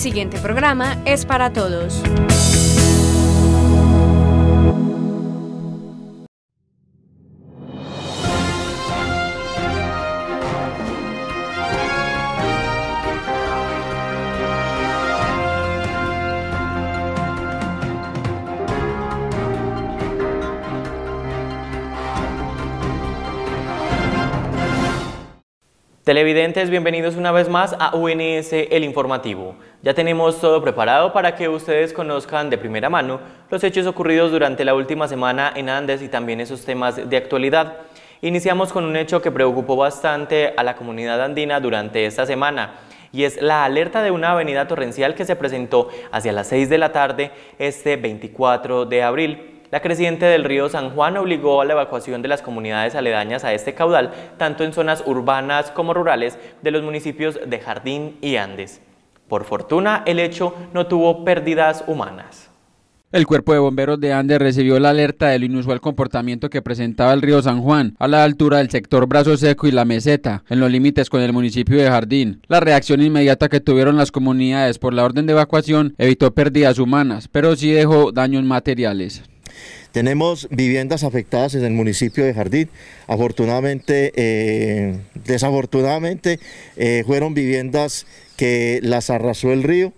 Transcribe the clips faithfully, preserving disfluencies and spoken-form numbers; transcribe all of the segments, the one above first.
siguiente programa es para todos. Televidentes, bienvenidos una vez más a U N S El Informativo. Ya tenemos todo preparado para que ustedes conozcan de primera mano los hechos ocurridos durante la última semana en Andes y también esos temas de actualidad. Iniciamos con un hecho que preocupó bastante a la comunidad andina durante esta semana, y es la alerta de una avenida torrencial que se presentó hacia las seis de la tarde este veinticuatro de abril. La creciente del río San Juan obligó a la evacuación de las comunidades aledañas a este caudal, tanto en zonas urbanas como rurales de los municipios de Jardín y Andes. Por fortuna, el hecho no tuvo pérdidas humanas. El Cuerpo de Bomberos de Andes recibió la alerta del inusual comportamiento que presentaba el río San Juan a la altura del sector Brazo Seco y La Meseta, en los límites con el municipio de Jardín. La reacción inmediata que tuvieron las comunidades por la orden de evacuación evitó pérdidas humanas, pero sí dejó daños materiales. Tenemos viviendas afectadas en el municipio de Jardín. Afortunadamente, eh, desafortunadamente, eh, fueron viviendas que las arrasó el río,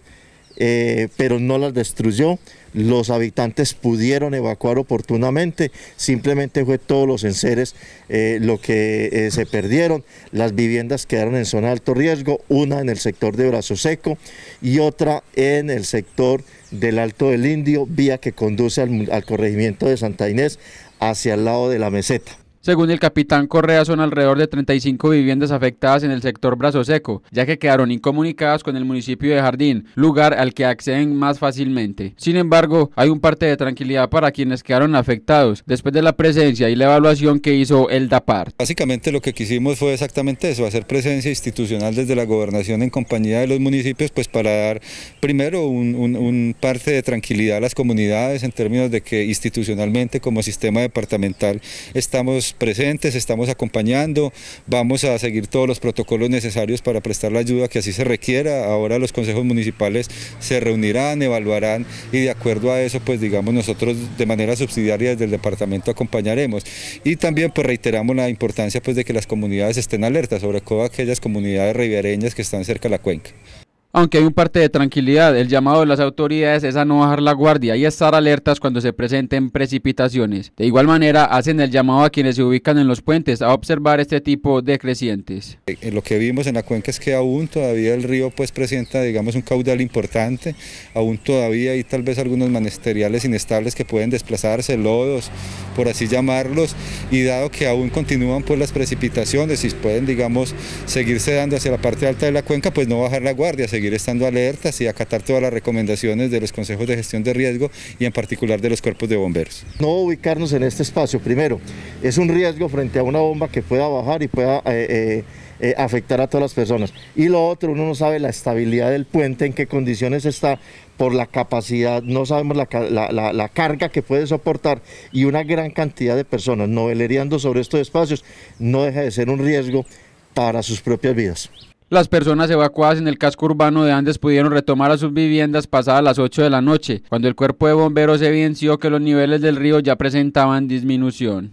eh, pero no las destruyó. Los habitantes pudieron evacuar oportunamente, simplemente fue todos los enseres eh, lo que eh, se perdieron. Las viviendas quedaron en zona de alto riesgo, una en el sector de Brazo Seco y otra en el sector del Alto del Indio, vía que conduce al, al corregimiento de Santa Inés hacia el lado de La Meseta. Según el capitán Correa, son alrededor de treinta y cinco viviendas afectadas en el sector Brazo Seco, ya que quedaron incomunicadas con el municipio de Jardín, lugar al que acceden más fácilmente. Sin embargo, hay un parte de tranquilidad para quienes quedaron afectados, después de la presencia y la evaluación que hizo el DAPAR. Básicamente lo que quisimos fue exactamente eso, hacer presencia institucional desde la gobernación en compañía de los municipios, pues para dar primero un, un, un parte de tranquilidad a las comunidades en términos de que institucionalmente como sistema departamental estamos presentes, estamos acompañando, vamos a seguir todos los protocolos necesarios para prestar la ayuda que así se requiera. Ahora los consejos municipales se reunirán, evaluarán y de acuerdo a eso, pues digamos nosotros de manera subsidiaria desde el departamento acompañaremos. Y también pues reiteramos la importancia pues de que las comunidades estén alertas, sobre todo aquellas comunidades ribereñas que están cerca de la cuenca. Aunque hay un parte de tranquilidad, el llamado de las autoridades es a no bajar la guardia y a estar alertas cuando se presenten precipitaciones. De igual manera, hacen el llamado a quienes se ubican en los puentes a observar este tipo de crecientes. Lo que vimos en la cuenca es que aún todavía el río pues presenta, digamos, un caudal importante, aún todavía hay tal vez algunos materiales inestables que pueden desplazarse, lodos, por así llamarlos, y dado que aún continúan pues las precipitaciones y pueden, digamos, seguirse dando hacia la parte alta de la cuenca, pues no bajar la guardia, seguir estando alertas y acatar todas las recomendaciones de los consejos de gestión de riesgo y en particular de los cuerpos de bomberos. No ubicarnos en este espacio, primero, es un riesgo frente a una bomba que pueda bajar y pueda eh, eh, eh, afectar a todas las personas. Y lo otro, uno no sabe la estabilidad del puente, en qué condiciones está, por la capacidad, no sabemos la, la, la, la carga que puede soportar y una gran cantidad de personas novelereando sobre estos espacios no deja de ser un riesgo para sus propias vidas. Las personas evacuadas en el casco urbano de Andes pudieron retomar a sus viviendas pasadas las ocho de la noche, cuando el cuerpo de bomberos evidenció que los niveles del río ya presentaban disminución.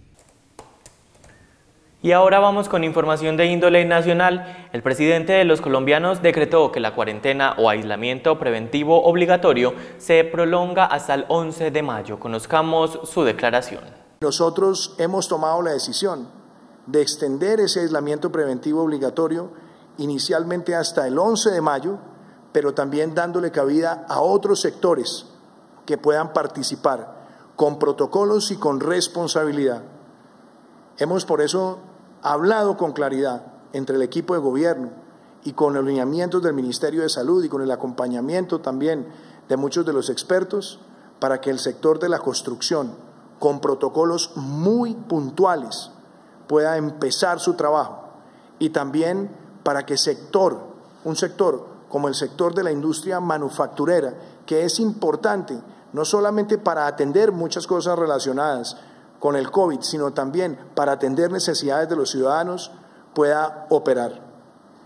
Y ahora vamos con información de índole nacional. El presidente de los colombianos decretó que la cuarentena o aislamiento preventivo obligatorio se prolonga hasta el once de mayo. Conozcamos su declaración. Nosotros hemos tomado la decisión de extender ese aislamiento preventivo obligatorio inicialmente hasta el once de mayo, pero también dándole cabida a otros sectores que puedan participar con protocolos y con responsabilidad. Hemos por eso hablado con claridad entre el equipo de gobierno y con los lineamientos del Ministerio de Salud y con el acompañamiento también de muchos de los expertos para que el sector de la construcción, con protocolos muy puntuales, pueda empezar su trabajo y también para que sector, un sector como el sector de la industria manufacturera, que es importante no solamente para atender muchas cosas relacionadas con el COVID, sino también para atender necesidades de los ciudadanos, pueda operar.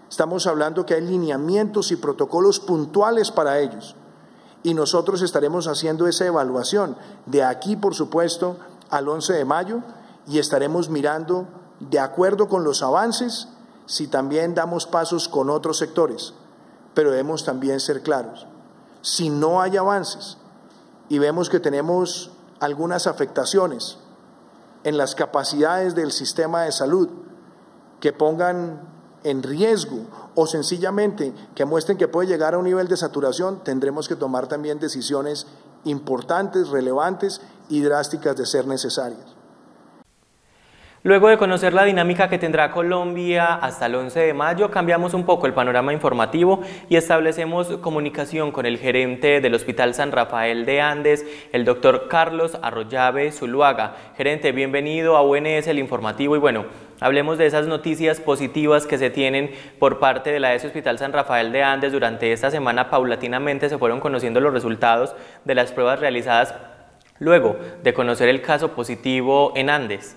Estamos hablando que hay lineamientos y protocolos puntuales para ellos. Y nosotros estaremos haciendo esa evaluación de aquí, por supuesto, al once de mayo, y estaremos mirando, de acuerdo con los avances, si también damos pasos con otros sectores. Pero debemos también ser claros. Si no hay avances y vemos que tenemos algunas afectaciones en las capacidades del sistema de salud que pongan en riesgo o sencillamente que muestren que puede llegar a un nivel de saturación, tendremos que tomar también decisiones importantes, relevantes y drásticas de ser necesarias. Luego de conocer la dinámica que tendrá Colombia hasta el once de mayo, cambiamos un poco el panorama informativo y establecemos comunicación con el gerente del Hospital San Rafael de Andes, el doctor Carlos Arroyave Zuluaga. Gerente, bienvenido a U N S, el informativo, y bueno, hablemos de esas noticias positivas que se tienen por parte de la E S Hospital San Rafael de Andes. Durante esta semana paulatinamente se fueron conociendo los resultados de las pruebas realizadas luego de conocer el caso positivo en Andes.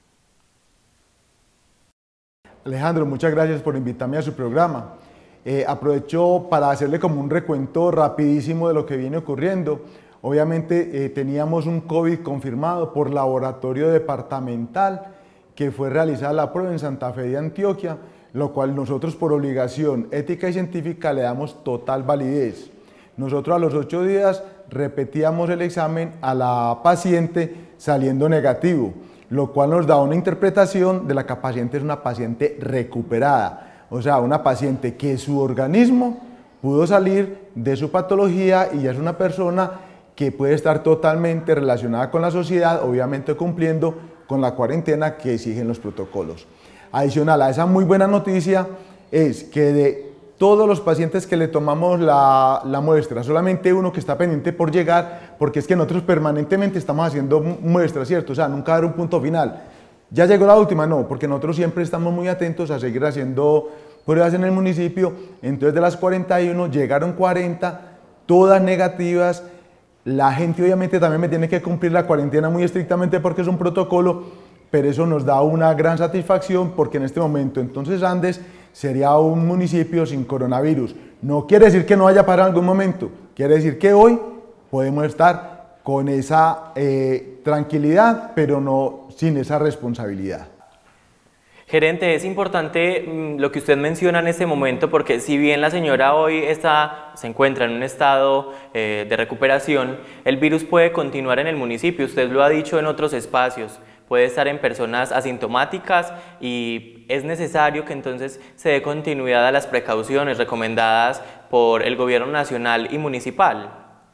Alejandro, muchas gracias por invitarme a su programa. Eh, aprovecho para hacerle como un recuento rapidísimo de lo que viene ocurriendo. Obviamente eh, teníamos un COVID confirmado por laboratorio departamental, que fue realizada la prueba en Santa Fe de Antioquia, lo cual nosotros por obligación ética y científica le damos total validez. Nosotros a los ocho días repetíamos el examen a la paciente saliendo negativo, lo cual nos da una interpretación de la que la paciente es una paciente recuperada, o sea, una paciente que su organismo pudo salir de su patología y ya es una persona que puede estar totalmente relacionada con la sociedad, obviamente cumpliendo con la cuarentena que exigen los protocolos. Adicional a esa muy buena noticia es que de todos los pacientes que le tomamos la, la muestra, solamente uno que está pendiente por llegar, porque es que nosotros permanentemente estamos haciendo muestras, ¿cierto? O sea, nunca dar un punto final. ¿Ya llegó la última? No, porque nosotros siempre estamos muy atentos a seguir haciendo pruebas en el municipio. Entonces de las cuarenta y uno llegaron cuarenta, todas negativas. La gente obviamente también me tiene que cumplir la cuarentena muy estrictamente porque es un protocolo, pero eso nos da una gran satisfacción porque en este momento entonces Andes sería un municipio sin coronavirus. No quiere decir que no vaya a parar en algún momento, quiere decir que hoy podemos estar con esa eh, tranquilidad, pero no sin esa responsabilidad. Gerente, es importante mmm, lo que usted menciona en este momento, porque si bien la señora hoy está, se encuentra en un estado eh, de recuperación, el virus puede continuar en el municipio, usted lo ha dicho en otros espacios, puede estar en personas asintomáticas y es necesario que entonces se dé continuidad a las precauciones recomendadas por el gobierno nacional y municipal.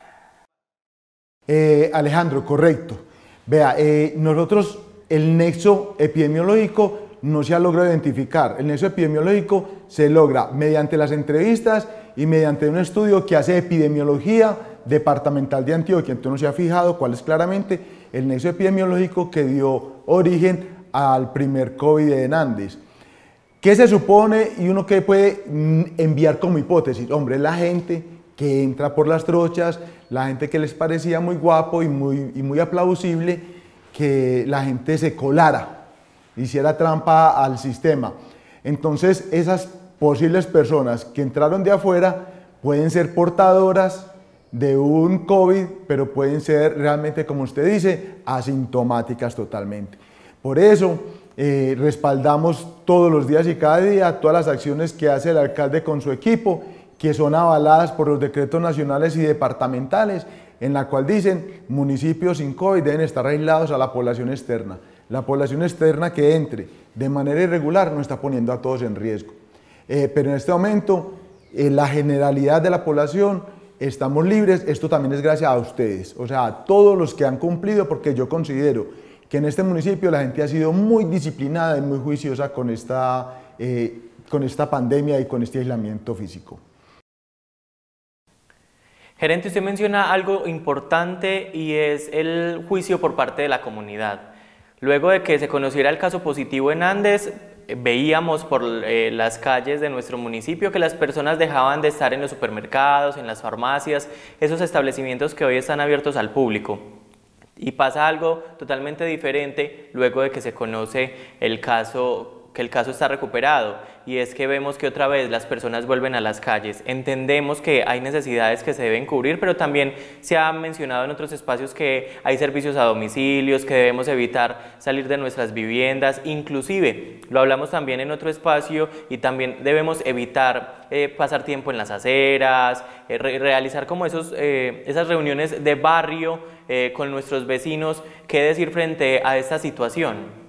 Eh, Alejandro, correcto. Vea, eh, nosotros el nexo epidemiológico no se ha logrado identificar. El nexo epidemiológico se logra mediante las entrevistas y mediante un estudio que hace epidemiología departamental de Antioquia. Entonces no se ha fijado cuál es claramente el nexo epidemiológico que dio origen al primer COVID en Andes. ¿Qué se supone y uno que puede enviar como hipótesis? Hombre, la gente que entra por las trochas, la gente que les parecía muy guapo y muy, y muy aplausible, que la gente se colara, hiciera trampa al sistema. Entonces esas posibles personas que entraron de afuera pueden ser portadoras de un COVID, pero pueden ser realmente, como usted dice, asintomáticas totalmente. Por eso eh, respaldamos todos los días y cada día todas las acciones que hace el alcalde con su equipo, que son avaladas por los decretos nacionales y departamentales, en la cual dicen municipios sin COVID deben estar aislados a la población externa. La población externa que entre de manera irregular no está poniendo a todos en riesgo. Eh, pero en este momento, eh, la generalidad de la población estamos libres. Esto también es gracias a ustedes, o sea, a todos los que han cumplido, porque yo considero que en este municipio la gente ha sido muy disciplinada y muy juiciosa con esta, eh, con esta pandemia y con este aislamiento físico. Gerente, usted menciona algo importante y es el juicio por parte de la comunidad. Luego de que se conociera el caso positivo en Andes, veíamos por eh, las calles de nuestro municipio que las personas dejaban de estar en los supermercados, en las farmacias, esos establecimientos que hoy están abiertos al público. Y pasa algo totalmente diferente luego de que se conoce el caso que el caso está recuperado, y es que vemos que otra vez las personas vuelven a las calles. Entendemos que hay necesidades que se deben cubrir, pero también se ha mencionado en otros espacios que hay servicios a domicilios, que debemos evitar salir de nuestras viviendas, inclusive lo hablamos también en otro espacio, y también debemos evitar eh, pasar tiempo en las aceras, eh, re realizar como esos, eh, esas reuniones de barrio eh, con nuestros vecinos. ¿Qué decir frente a esta situación?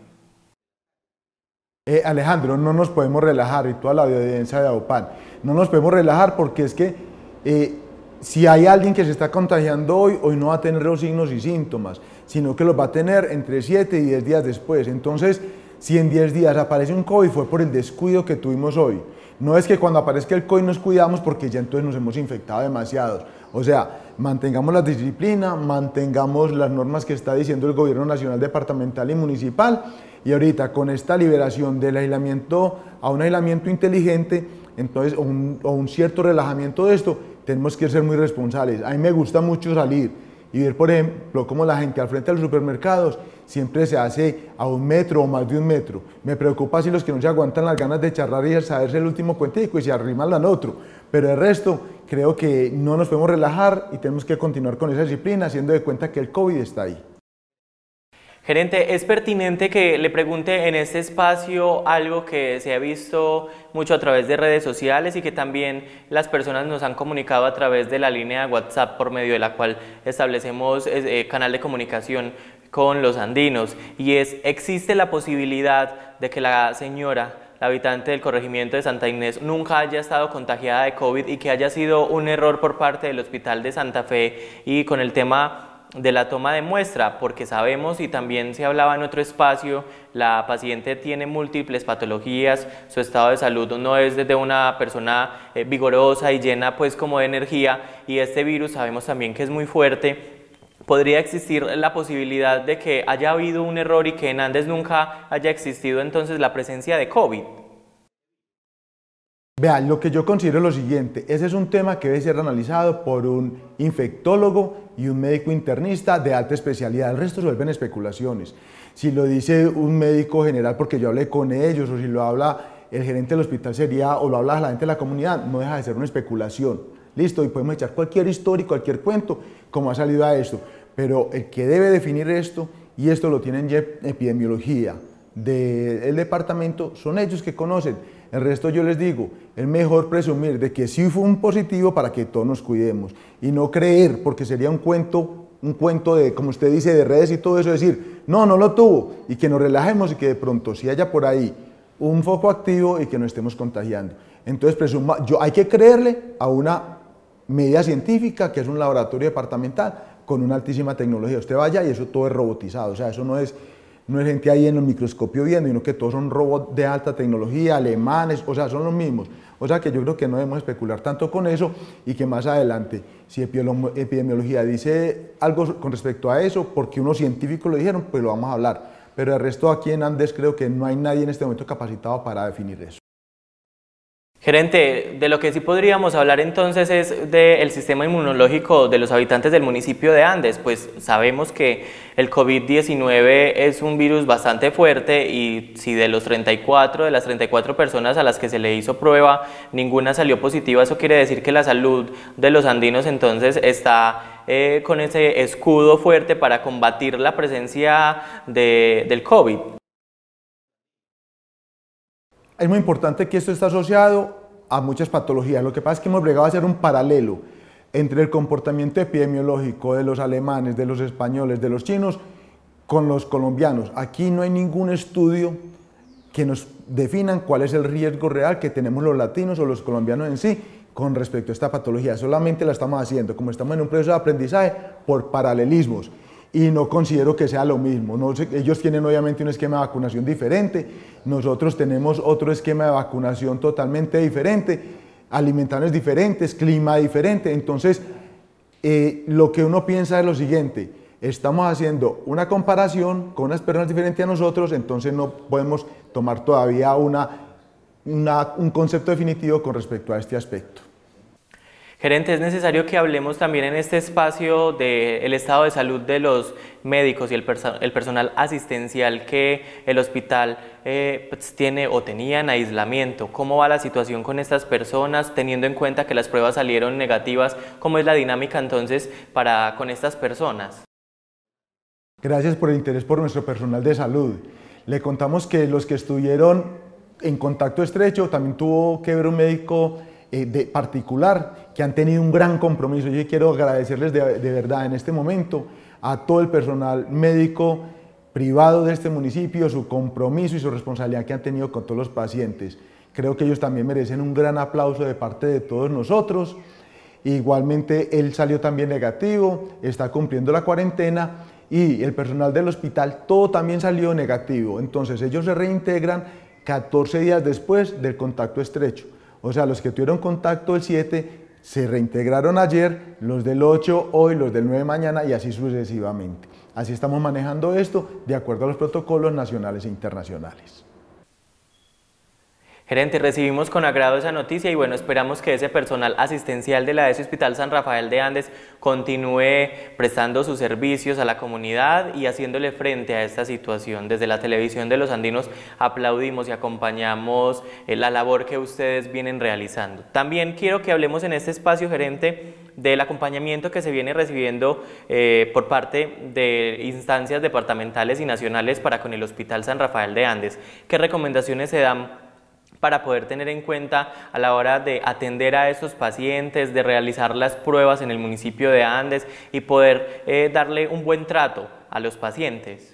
Eh, Alejandro, no nos podemos relajar, y toda la audiencia de AUPAN, no nos podemos relajar porque es que eh, si hay alguien que se está contagiando hoy, hoy no va a tener los signos y síntomas, sino que los va a tener entre siete y diez días después. Entonces, si en diez días aparece un COVID, fue por el descuido que tuvimos hoy. No es que cuando aparezca el COVID nos cuidamos porque ya entonces nos hemos infectado demasiados. O sea, mantengamos la disciplina, mantengamos las normas que está diciendo el gobierno nacional, departamental y municipal, y ahorita con esta liberación del aislamiento a un aislamiento inteligente, entonces, o un, o un cierto relajamiento de esto, tenemos que ser muy responsables. A mí me gusta mucho salir y ver, por ejemplo, cómo la gente al frente de los supermercados siempre se hace a un metro o más de un metro. Me preocupa si los que no se aguantan las ganas de charlar y saberse el último cuentico y se arriman al otro, pero el resto creo que no nos podemos relajar y tenemos que continuar con esa disciplina, haciendo de cuenta que el COVID está ahí. Gerente, es pertinente que le pregunte en este espacio algo que se ha visto mucho a través de redes sociales y que también las personas nos han comunicado a través de la línea de WhatsApp, por medio de la cual establecemos eh, canal de comunicación con los andinos, y es: ¿existe la posibilidad de que la señora, la habitante del corregimiento de Santa Inés, nunca haya estado contagiada de COVID y que haya sido un error por parte del Hospital de Santa Fe y con el tema de la toma de muestra? Porque sabemos, y también se hablaba en otro espacio, la paciente tiene múltiples patologías, su estado de salud no es desde una persona eh, vigorosa y llena pues como de energía, y este virus sabemos también que es muy fuerte. ¿Podría existir la posibilidad de que haya habido un error y que en Andes nunca haya existido entonces la presencia de COVID? Vean, lo que yo considero es lo siguiente: ese es un tema que debe ser analizado por un infectólogo y un médico internista de alta especialidad. El resto se vuelven especulaciones. Si lo dice un médico general porque yo hablé con ellos, o si lo habla el gerente del hospital sería, o lo habla la gente de la comunidad, no deja de ser una especulación. Listo, y podemos echar cualquier historia, cualquier cuento, como ha salido a esto. Pero el que debe definir esto, y esto lo tienen ya epidemiología del departamento, son ellos que conocen. El resto, yo les digo, es mejor presumir de que sí fue un positivo para que todos nos cuidemos y no creer, porque sería un cuento, un cuento de, como usted dice, de redes y todo eso, decir, no, no lo tuvo, y que nos relajemos y que de pronto si haya por ahí un foco activo y que nos estemos contagiando. Entonces, presuma, yo, hay que creerle a una medida científica, que es un laboratorio departamental con una altísima tecnología. Usted vaya y eso todo es robotizado, o sea, eso no es... No es gente ahí en el microscopio viendo, sino que todos son robots de alta tecnología, alemanes, o sea, son los mismos. O sea que yo creo que no debemos especular tanto con eso, y que más adelante, si epidemiología dice algo con respecto a eso, porque unos científicos lo dijeron, pues lo vamos a hablar. Pero el resto aquí en Andes creo que no hay nadie en este momento capacitado para definir eso. Gerente, de lo que sí podríamos hablar entonces es del sistema inmunológico de los habitantes del municipio de Andes, pues sabemos que el COVID diecinueve es un virus bastante fuerte, y si de los treinta y cuatro, de las treinta y cuatro personas a las que se le hizo prueba, ninguna salió positiva, eso quiere decir que la salud de los andinos entonces está eh, con ese escudo fuerte para combatir la presencia de, del COVID. Es muy importante que esto está asociado a muchas patologías. Lo que pasa es que hemos llegado a hacer un paralelo entre el comportamiento epidemiológico de los alemanes, de los españoles, de los chinos, con los colombianos. Aquí no hay ningún estudio que nos definan cuál es el riesgo real que tenemos los latinos o los colombianos en sí con respecto a esta patología. Solamente la estamos haciendo, como estamos en un proceso de aprendizaje, por paralelismos. Y no considero que sea lo mismo. No, ellos tienen obviamente un esquema de vacunación diferente, nosotros tenemos otro esquema de vacunación totalmente diferente, alimentaciones diferentes, clima diferente. Entonces, eh, lo que uno piensa es lo siguiente: estamos haciendo una comparación con unas personas diferentes a nosotros, entonces no podemos tomar todavía una, una, un concepto definitivo con respecto a este aspecto. Gerente, es necesario que hablemos también en este espacio del estado de salud de los médicos y el, perso el personal asistencial que el hospital eh, pues, tiene o tenía en aislamiento. ¿Cómo va la situación con estas personas, teniendo en cuenta que las pruebas salieron negativas? ¿Cómo es la dinámica entonces para con estas personas? Gracias por el interés por nuestro personal de salud. Le contamos que los que estuvieron en contacto estrecho también tuvo que ver un médico eh, de particular que han tenido un gran compromiso. Yo quiero agradecerles de, de verdad en este momento a todo el personal médico privado de este municipio, su compromiso y su responsabilidad que han tenido con todos los pacientes. Creo que ellos también merecen un gran aplauso de parte de todos nosotros. Igualmente él salió también negativo, está cumpliendo la cuarentena y el personal del hospital todo también salió negativo. Entonces ellos se reintegran catorce días después del contacto estrecho. O sea, los que tuvieron contacto el siete se reintegraron ayer, los del ocho hoy, los del nueve mañana y así sucesivamente. Así estamos manejando esto de acuerdo a los protocolos nacionales e internacionales. Gerente, recibimos con agrado esa noticia y bueno, esperamos que ese personal asistencial de la E S I Hospital San Rafael de Andes continúe prestando sus servicios a la comunidad y haciéndole frente a esta situación. Desde la televisión de los andinos aplaudimos y acompañamos la labor que ustedes vienen realizando. También quiero que hablemos en este espacio, gerente, del acompañamiento que se viene recibiendo eh, por parte de instancias departamentales y nacionales para con el Hospital San Rafael de Andes. ¿Qué recomendaciones se dan para poder tener en cuenta a la hora de atender a estos pacientes, de realizar las pruebas en el municipio de Andes y poder eh, darle un buen trato a los pacientes?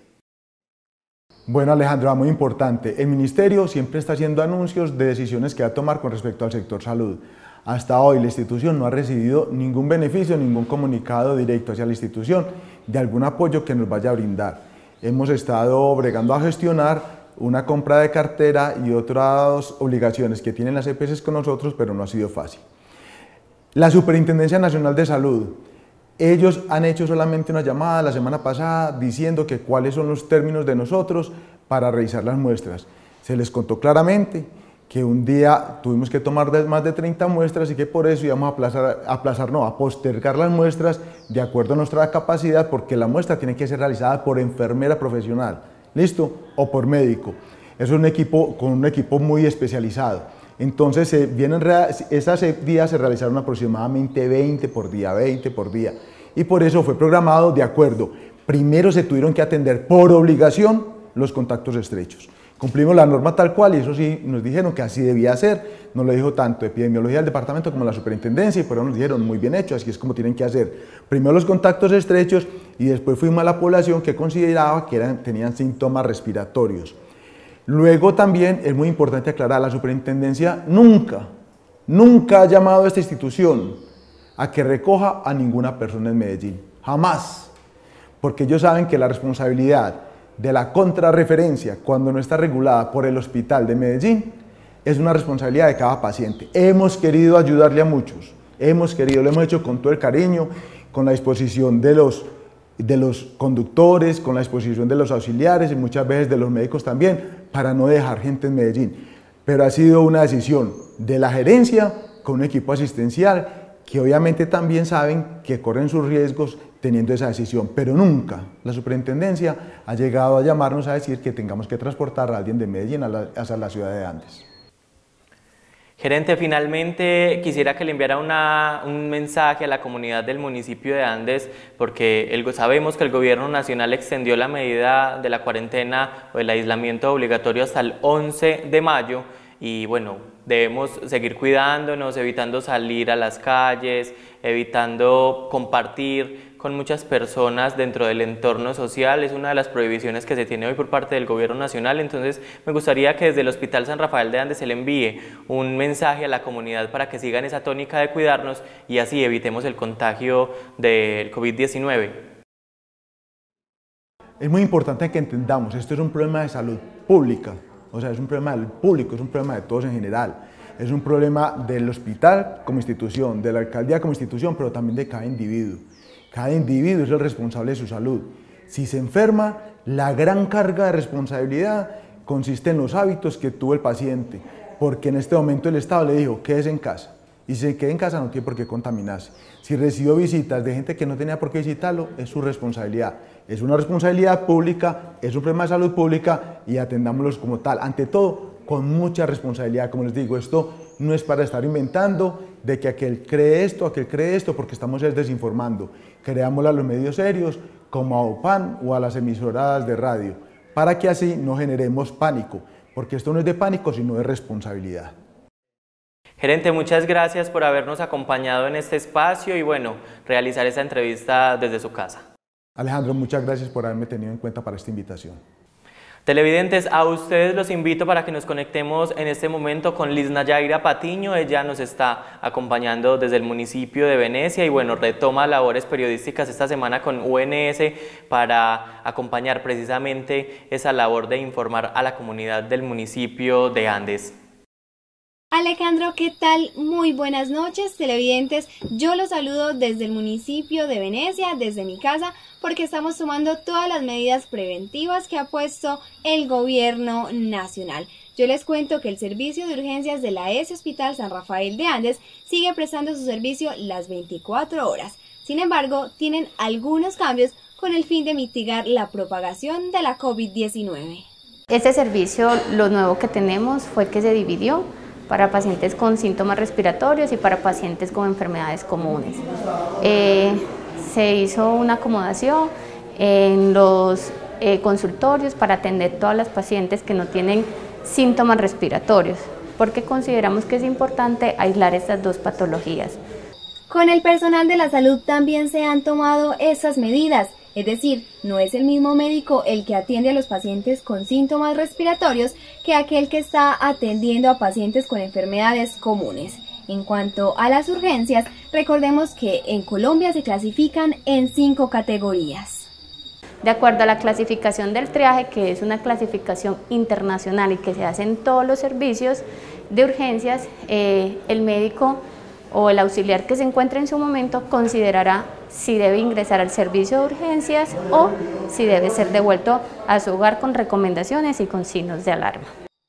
Bueno, Alejandro, muy importante. El Ministerio siempre está haciendo anuncios de decisiones que va a tomar con respecto al sector salud. Hasta hoy la institución no ha recibido ningún beneficio, ningún comunicado directo hacia la institución de algún apoyo que nos vaya a brindar. Hemos estado bregando a gestionar una compra de cartera y otras obligaciones que tienen las E P S con nosotros, pero no ha sido fácil. La Superintendencia Nacional de Salud, ellos han hecho solamente una llamada la semana pasada diciendo que cuáles son los términos de nosotros para revisar las muestras. Se les contó claramente que un día tuvimos que tomar más de treinta muestras y que por eso íbamos a aplazar, aplazar no, a postergar las muestras de acuerdo a nuestra capacidad, porque la muestra tiene que ser realizada por enfermera profesional. ¿Listo? O por médico. Es un equipo con un equipo muy especializado. Entonces, se vienen, esas días se realizaron aproximadamente veinte por día, veinte por día. Y por eso fue programado de acuerdo. Primero se tuvieron que atender por obligación los contactos estrechos. Cumplimos la norma tal cual y eso sí nos dijeron que así debía ser. Nos lo dijo tanto epidemiología del departamento como la superintendencia y por eso nos dijeron muy bien hecho, así es como tienen que hacer. Primero los contactos estrechos y después fuimos a la población que consideraba que eran, tenían síntomas respiratorios. Luego también es muy importante aclarar, la superintendencia nunca, nunca ha llamado a esta institución a que recoja a ninguna persona en Medellín, jamás, porque ellos saben que la responsabilidad de la contrarreferencia, cuando no está regulada por el Hospital de Medellín, es una responsabilidad de cada paciente. Hemos querido ayudarle a muchos, hemos querido, lo hemos hecho con todo el cariño, con la disposición de los, de los conductores, con la disposición de los auxiliares y muchas veces de los médicos también, para no dejar gente en Medellín. Pero ha sido una decisión de la gerencia con un equipo asistencial que obviamente también saben que corren sus riesgos teniendo esa decisión, pero nunca la superintendencia ha llegado a llamarnos a decir que tengamos que transportar a alguien de Medellín a la, hacia la ciudad de Andes. Gerente, finalmente quisiera que le enviara una, un mensaje a la comunidad del municipio de Andes, porque el, sabemos que el gobierno nacional extendió la medida de la cuarentena o del aislamiento obligatorio hasta el once de mayo y bueno, debemos seguir cuidándonos, evitando salir a las calles, evitando compartir con muchas personas dentro del entorno social. Es una de las prohibiciones que se tiene hoy por parte del gobierno nacional. Entonces me gustaría que desde el Hospital San Rafael de Andes se le envíe un mensaje a la comunidad para que sigan esa tónica de cuidarnos y así evitemos el contagio del COVID diecinueve. Es muy importante que entendamos, esto es un problema de salud pública, o sea, es un problema del público, es un problema de todos en general. Es un problema del hospital como institución, de la alcaldía como institución, pero también de cada individuo. Cada individuo es el responsable de su salud. Si se enferma, la gran carga de responsabilidad consiste en los hábitos que tuvo el paciente, porque en este momento el Estado le dijo, quédese en casa, Y si se queda en casa no tiene por qué contaminarse. Si recibió visitas de gente que no tenía por qué visitarlo, es su responsabilidad. Es una responsabilidad pública, es un problema de salud pública y atendámoslos como tal. Ante todo, con mucha responsabilidad. Como les digo, esto no es para estar inventando de que aquel cree esto, aquel cree esto, porque estamos desinformando. Creámoslo a los medios serios, como a OPAN o a las emisoras de radio, para que así no generemos pánico, porque esto no es de pánico, sino de responsabilidad. Gerente, muchas gracias por habernos acompañado en este espacio y bueno, realizar esta entrevista desde su casa. Alejandro, muchas gracias por haberme tenido en cuenta para esta invitación. Televidentes, a ustedes los invito para que nos conectemos en este momento con Liz Nayaira Patiño. Ella nos está acompañando desde el municipio de Venecia y bueno, retoma labores periodísticas esta semana con U N S para acompañar precisamente esa labor de informar a la comunidad del municipio de Andes. Alejandro, ¿qué tal? Muy buenas noches, televidentes. Yo los saludo desde el municipio de Venecia, desde mi casa, porque estamos tomando todas las medidas preventivas que ha puesto el gobierno nacional. Yo les cuento que el servicio de urgencias de la E S Hospital San Rafael de Andes sigue prestando su servicio las veinticuatro horas. Sin embargo, tienen algunos cambios con el fin de mitigar la propagación de la COVID diecinueve. Este servicio, lo nuevo que tenemos fue que se dividió para pacientes con síntomas respiratorios y para pacientes con enfermedades comunes. Eh, se hizo una acomodación en los eh, consultorios para atender todas las pacientes que no tienen síntomas respiratorios, porque consideramos que es importante aislar estas dos patologías. Con el personal de la salud también se han tomado esas medidas. Es decir, no es el mismo médico el que atiende a los pacientes con síntomas respiratorios que aquel que está atendiendo a pacientes con enfermedades comunes. En cuanto a las urgencias, recordemos que en Colombia se clasifican en cinco categorías. De acuerdo a la clasificación del triaje, que es una clasificación internacional y que se hace en todos los servicios de urgencias, eh, el médico o el auxiliar que se encuentre en su momento considerará si debe ingresar al servicio de urgencias o si debe ser devuelto a su hogar con recomendaciones y con signos de alarma.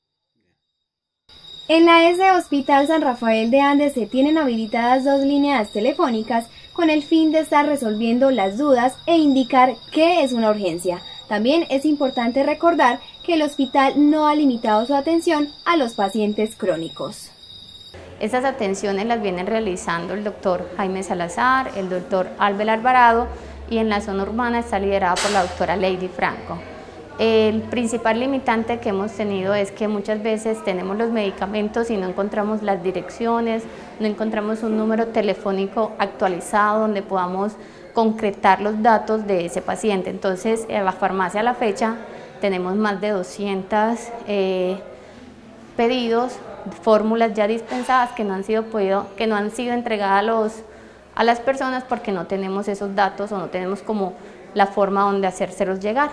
En la E S Hospital San Rafael de Andes se tienen habilitadas dos líneas telefónicas con el fin de estar resolviendo las dudas e indicar qué es una urgencia. También es importante recordar que el hospital no ha limitado su atención a los pacientes crónicos. Estas atenciones las vienen realizando el doctor Jaime Salazar, el doctor Albel Alvarado y en la zona urbana está liderada por la doctora Lady Franco. El principal limitante que hemos tenido es que muchas veces tenemos los medicamentos y no encontramos las direcciones, no encontramos un número telefónico actualizado donde podamos concretar los datos de ese paciente. Entonces, en la farmacia a la fecha tenemos más de doscientos eh, pedidos, fórmulas ya dispensadas que no han sido podido, que no han sido entregadas a, los, a las personas porque no tenemos esos datos o no tenemos como la forma donde hacérselos llegar.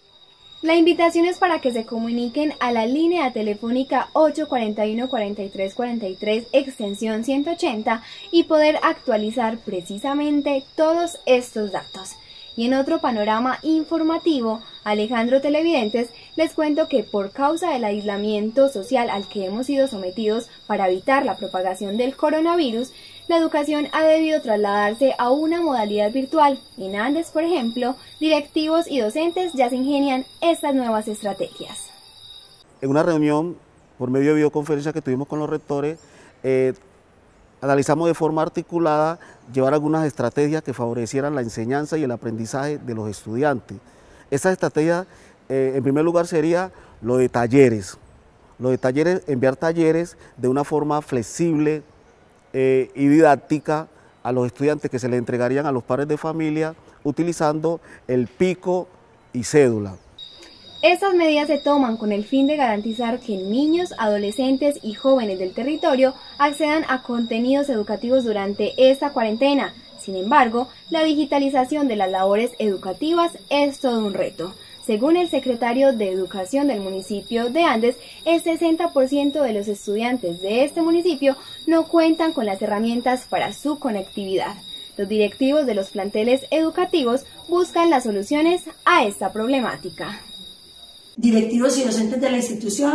La invitación es para que se comuniquen a la línea telefónica ocho cuarenta y uno, cuarenta y tres cuarenta y tres extensión ciento ochenta y poder actualizar precisamente todos estos datos. Y en otro panorama informativo, Alejandro, televidentes, les cuento que por causa del aislamiento social al que hemos sido sometidos para evitar la propagación del coronavirus, la educación ha debido trasladarse a una modalidad virtual. En Andes, por ejemplo, directivos y docentes ya se ingenian estas nuevas estrategias. En una reunión por medio de videoconferencia que tuvimos con los rectores, eh, analizamos de forma articulada llevar algunas estrategias que favorecieran la enseñanza y el aprendizaje de los estudiantes. Estas estrategias, eh, en primer lugar, sería lo de talleres. Lo de talleres, enviar talleres de una forma flexible eh, y didáctica a los estudiantes que se les entregarían a los padres de familia utilizando el pico y cédula. Estas medidas se toman con el fin de garantizar que niños, adolescentes y jóvenes del territorio accedan a contenidos educativos durante esta cuarentena. Sin embargo, la digitalización de las labores educativas es todo un reto. Según el secretario de Educación del municipio de Andes, el sesenta por ciento de los estudiantes de este municipio no cuentan con las herramientas para su conectividad. Los directivos de los planteles educativos buscan las soluciones a esta problemática. Directivos y docentes de la institución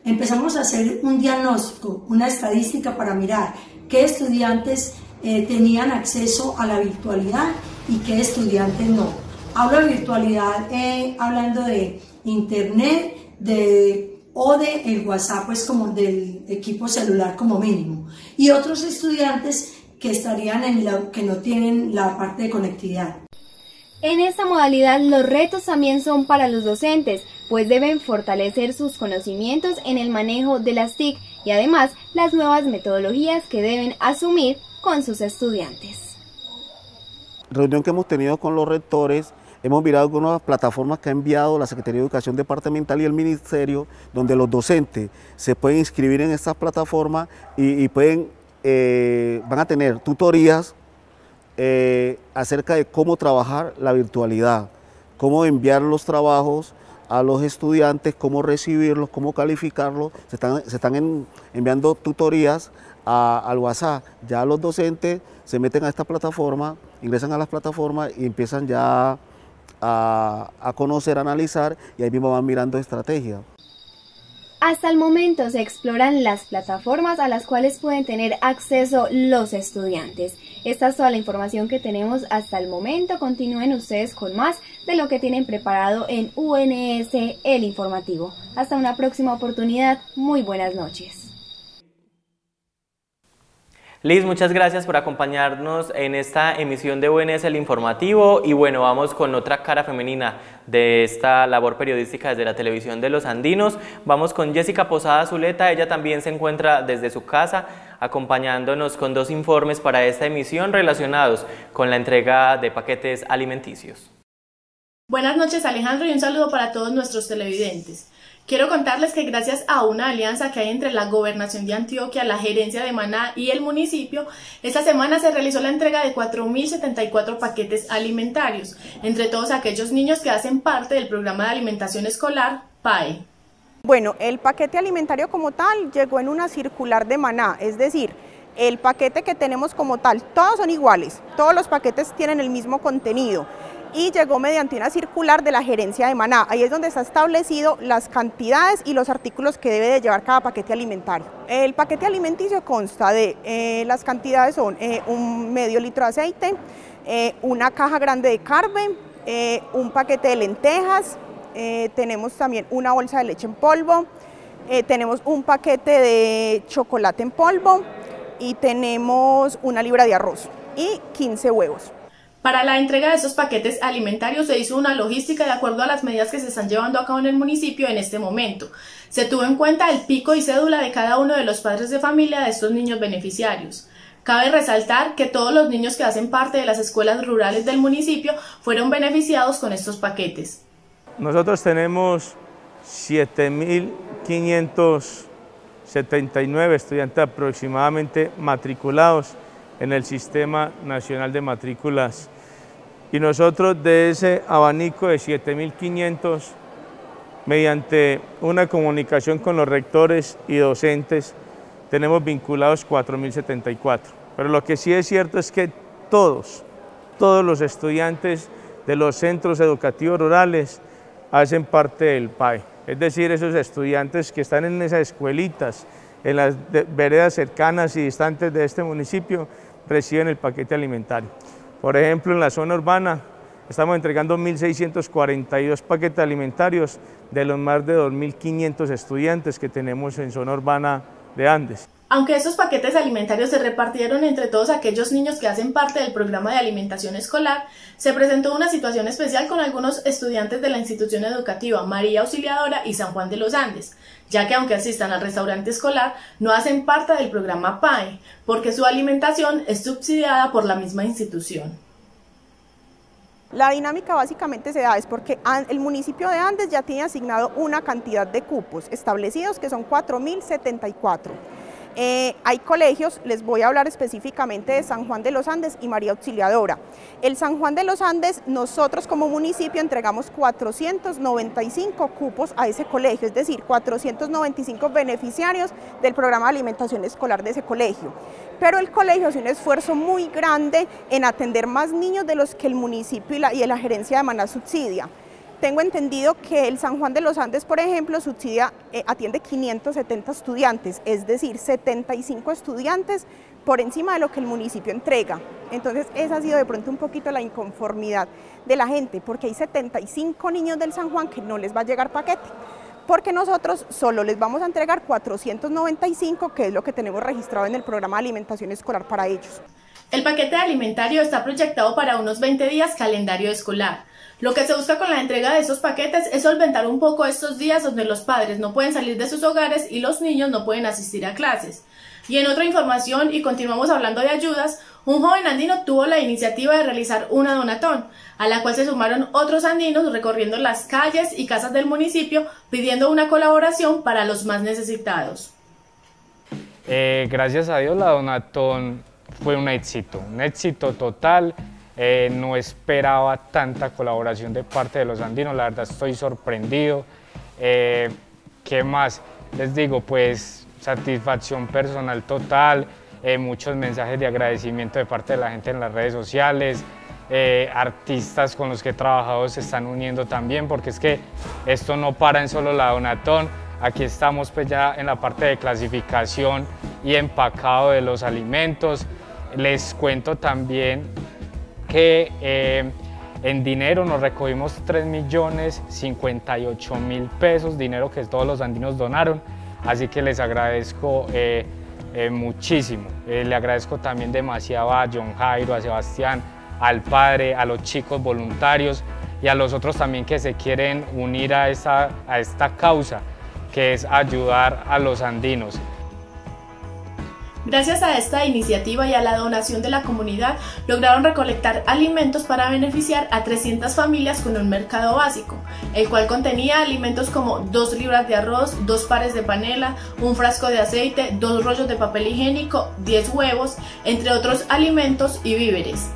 empezamos a hacer un diagnóstico, una estadística para mirar qué estudiantes eh, tenían acceso a la virtualidad y qué estudiantes no. Hablo de virtualidad eh, hablando de internet, de o de el WhatsApp, pues como del equipo celular como mínimo, y otros estudiantes que estarían en la, que no tienen la parte de conectividad. En esta modalidad los retos también son para los docentes, pues deben fortalecer sus conocimientos en el manejo de las T I C y además las nuevas metodologías que deben asumir con sus estudiantes. Reunión que hemos tenido con los rectores, hemos mirado algunas plataformas que ha enviado la Secretaría de Educación Departamental y el Ministerio, donde los docentes se pueden inscribir en estas plataformas y, y pueden, eh, van a tener tutorías eh, acerca de cómo trabajar la virtualidad, cómo enviar los trabajos a los estudiantes, cómo recibirlos, cómo calificarlos. Se están, se están en, enviando tutorías a, al WhatsApp. Ya los docentes se meten a esta plataforma, ingresan a las plataformas y empiezan ya A, a conocer, a analizar, y ahí mismo van mirando estrategias. Hasta el momento se exploran las plataformas a las cuales pueden tener acceso los estudiantes. Esta es toda la información que tenemos hasta el momento. Continúen ustedes con más de lo que tienen preparado en U N S, el informativo. Hasta una próxima oportunidad. Muy buenas noches. Liz, muchas gracias por acompañarnos en esta emisión de U N S, el informativo, y bueno, vamos con otra cara femenina de esta labor periodística desde la televisión de los andinos. Vamos con Jessica Posada Zuleta. Ella también se encuentra desde su casa acompañándonos con dos informes para esta emisión relacionados con la entrega de paquetes alimenticios. Buenas noches, Alejandro, y un saludo para todos nuestros televidentes. Quiero contarles que gracias a una alianza que hay entre la Gobernación de Antioquia, la Gerencia de Maná y el municipio, esta semana se realizó la entrega de cuatro mil setenta y cuatro paquetes alimentarios, entre todos aquellos niños que hacen parte del programa de alimentación escolar P A E. Bueno, el paquete alimentario como tal llegó en una circular de Maná, es decir, el paquete que tenemos como tal, todos son iguales, todos los paquetes tienen el mismo contenido, y llegó mediante una circular de la Gerencia de Maná. Ahí es donde está establecido las cantidades y los artículos que debe de llevar cada paquete alimentario. El paquete alimenticio consta de, eh, las cantidades son eh, un medio litro de aceite, eh, una caja grande de carne, eh, un paquete de lentejas, eh, tenemos también una bolsa de leche en polvo, eh, tenemos un paquete de chocolate en polvo y tenemos una libra de arroz y quince huevos. Para la entrega de estos paquetes alimentarios se hizo una logística de acuerdo a las medidas que se están llevando a cabo en el municipio en este momento. Se tuvo en cuenta el pico y cédula de cada uno de los padres de familia de estos niños beneficiarios. Cabe resaltar que todos los niños que hacen parte de las escuelas rurales del municipio fueron beneficiados con estos paquetes. Nosotros tenemos siete mil quinientos setenta y nueve estudiantes aproximadamente matriculados en el Sistema Nacional de Matrículas, y nosotros de ese abanico de siete mil quinientos, mediante una comunicación con los rectores y docentes, tenemos vinculados cuatro mil setenta y cuatro. Pero lo que sí es cierto es que todos, todos los estudiantes de los centros educativos rurales hacen parte del P A E, es decir, esos estudiantes que están en esas escuelitas, en las veredas cercanas y distantes de este municipio, reciben el paquete alimentario. Por ejemplo, en la zona urbana estamos entregando mil seiscientos cuarenta y dos paquetes alimentarios de los más de dos mil quinientos estudiantes que tenemos en zona urbana de Andes. Aunque estos paquetes alimentarios se repartieron entre todos aquellos niños que hacen parte del programa de alimentación escolar, se presentó una situación especial con algunos estudiantes de la institución educativa María Auxiliadora y San Juan de los Andes, ya que aunque asistan al restaurante escolar, no hacen parte del programa P A E, porque su alimentación es subsidiada por la misma institución. La dinámica básicamente se da es porque el municipio de Andes ya tiene asignado una cantidad de cupos establecidos que son cuatro mil setenta y cuatro. Eh, hay colegios, les voy a hablar específicamente de San Juan de los Andes y María Auxiliadora. El San Juan de los Andes, nosotros como municipio entregamos cuatrocientos noventa y cinco cupos a ese colegio, es decir, cuatrocientos noventa y cinco beneficiarios del programa de alimentación escolar de ese colegio. Pero el colegio hace un esfuerzo muy grande en atender más niños de los que el municipio y la, y la gerencia de Maná subsidia. tengo entendido que el San Juan de los Andes, por ejemplo, subsidia, eh, atiende quinientos setenta estudiantes, es decir, setenta y cinco estudiantes por encima de lo que el municipio entrega. Entonces esa ha sido de pronto un poquito la inconformidad de la gente, porque hay setenta y cinco niños del San Juan que no les va a llegar paquete, porque nosotros solo les vamos a entregar cuatrocientos noventa y cinco, que es lo que tenemos registrado en el programa de alimentación escolar para ellos. El paquete alimentario está proyectado para unos veinte días calendario escolar. Lo que se busca con la entrega de esos paquetes es solventar un poco estos días donde los padres no pueden salir de sus hogares y los niños no pueden asistir a clases. Y en otra información, y continuamos hablando de ayudas, un joven andino tuvo la iniciativa de realizar una donatón, a la cual se sumaron otros andinos recorriendo las calles y casas del municipio pidiendo una colaboración para los más necesitados. Eh, gracias a Dios la donatón fue un éxito, un éxito total. Eh, no esperaba tanta colaboración de parte de los andinos, la verdad estoy sorprendido. Eh, ¿Qué más? Les digo, pues satisfacción personal total, eh, muchos mensajes de agradecimiento de parte de la gente en las redes sociales, eh, artistas con los que he trabajado se están uniendo también, porque es que esto no para en solo la donatón. Aquí estamos pues ya en la parte de clasificación y empacado de los alimentos. Les cuento también que eh, en dinero nos recogimos tres millones cincuenta y ocho mil pesos, dinero que todos los andinos donaron, así que les agradezco eh, eh, muchísimo. Eh, le agradezco también demasiado a John Jairo, a Sebastián, al padre, a los chicos voluntarios y a los otros también que se quieren unir a esta, a esta causa, que es ayudar a los andinos. Gracias a esta iniciativa y a la donación de la comunidad, lograron recolectar alimentos para beneficiar a trescientas familias con un mercado básico, el cual contenía alimentos como dos libras de arroz, dos pares de panela, un frasco de aceite, dos rollos de papel higiénico, diez huevos, entre otros alimentos y víveres.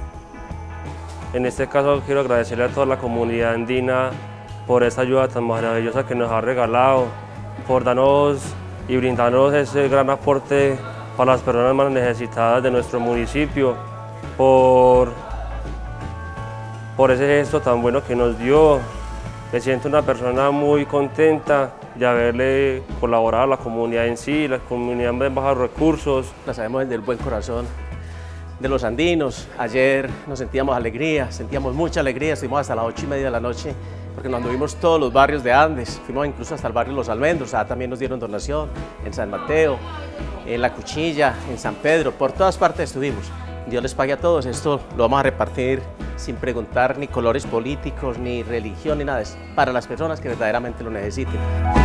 En este caso quiero agradecerle a toda la comunidad andina por esta ayuda tan maravillosa que nos ha regalado, por darnos y brindarnos ese gran aporte para las personas más necesitadas de nuestro municipio, por, por ese gesto tan bueno que nos dio. Me siento una persona muy contenta de haberle colaborado a la comunidad en sí, la comunidad de bajos recursos. La sabemos del buen corazón de los andinos. Ayer nos sentíamos alegría, sentíamos mucha alegría, estuvimos hasta las ocho y media de la noche, porque nos anduvimos todos los barrios de Andes, fuimos incluso hasta el barrio Los Almendros, ah, también nos dieron donación, en San Mateo, en La Cuchilla, en San Pedro, por todas partes estuvimos. Dios les pague a todos, esto lo vamos a repartir sin preguntar ni colores políticos, ni religión, ni nada, es para las personas que verdaderamente lo necesiten.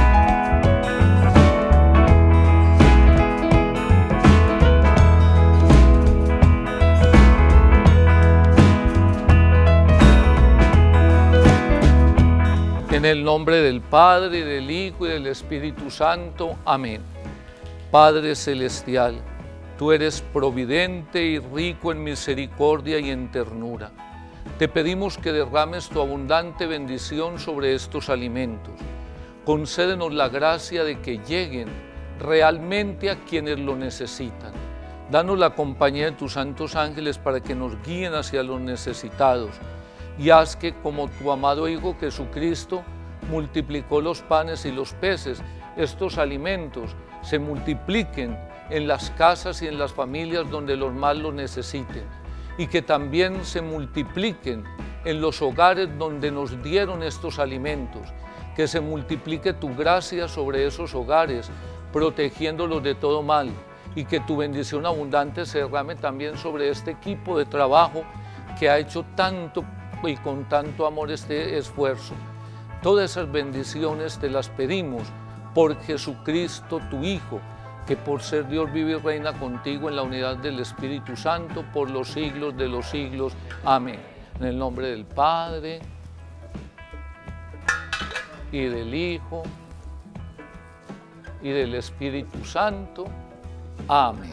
En el nombre del Padre, del Hijo y del Espíritu Santo. Amén. Padre Celestial, tú eres providente y rico en misericordia y en ternura. Te pedimos que derrames tu abundante bendición sobre estos alimentos. Concédenos la gracia de que lleguen realmente a quienes lo necesitan. Danos la compañía de tus santos ángeles para que nos guíen hacia los necesitados. Y haz que, como tu amado Hijo Jesucristo multiplicó los panes y los peces, estos alimentos se multipliquen en las casas y en las familias donde los más lo necesiten, y que también se multipliquen en los hogares donde nos dieron estos alimentos, que se multiplique tu gracia sobre esos hogares, protegiéndolos de todo mal, y que tu bendición abundante se derrame también sobre este equipo de trabajo que ha hecho tanto y con tanto amor este esfuerzo. Todas esas bendiciones te las pedimos por Jesucristo, tu Hijo, que por ser Dios vive y reina contigo en la unidad del Espíritu Santo por los siglos de los siglos. Amén. En el nombre del Padre y del Hijo y del Espíritu Santo. Amén.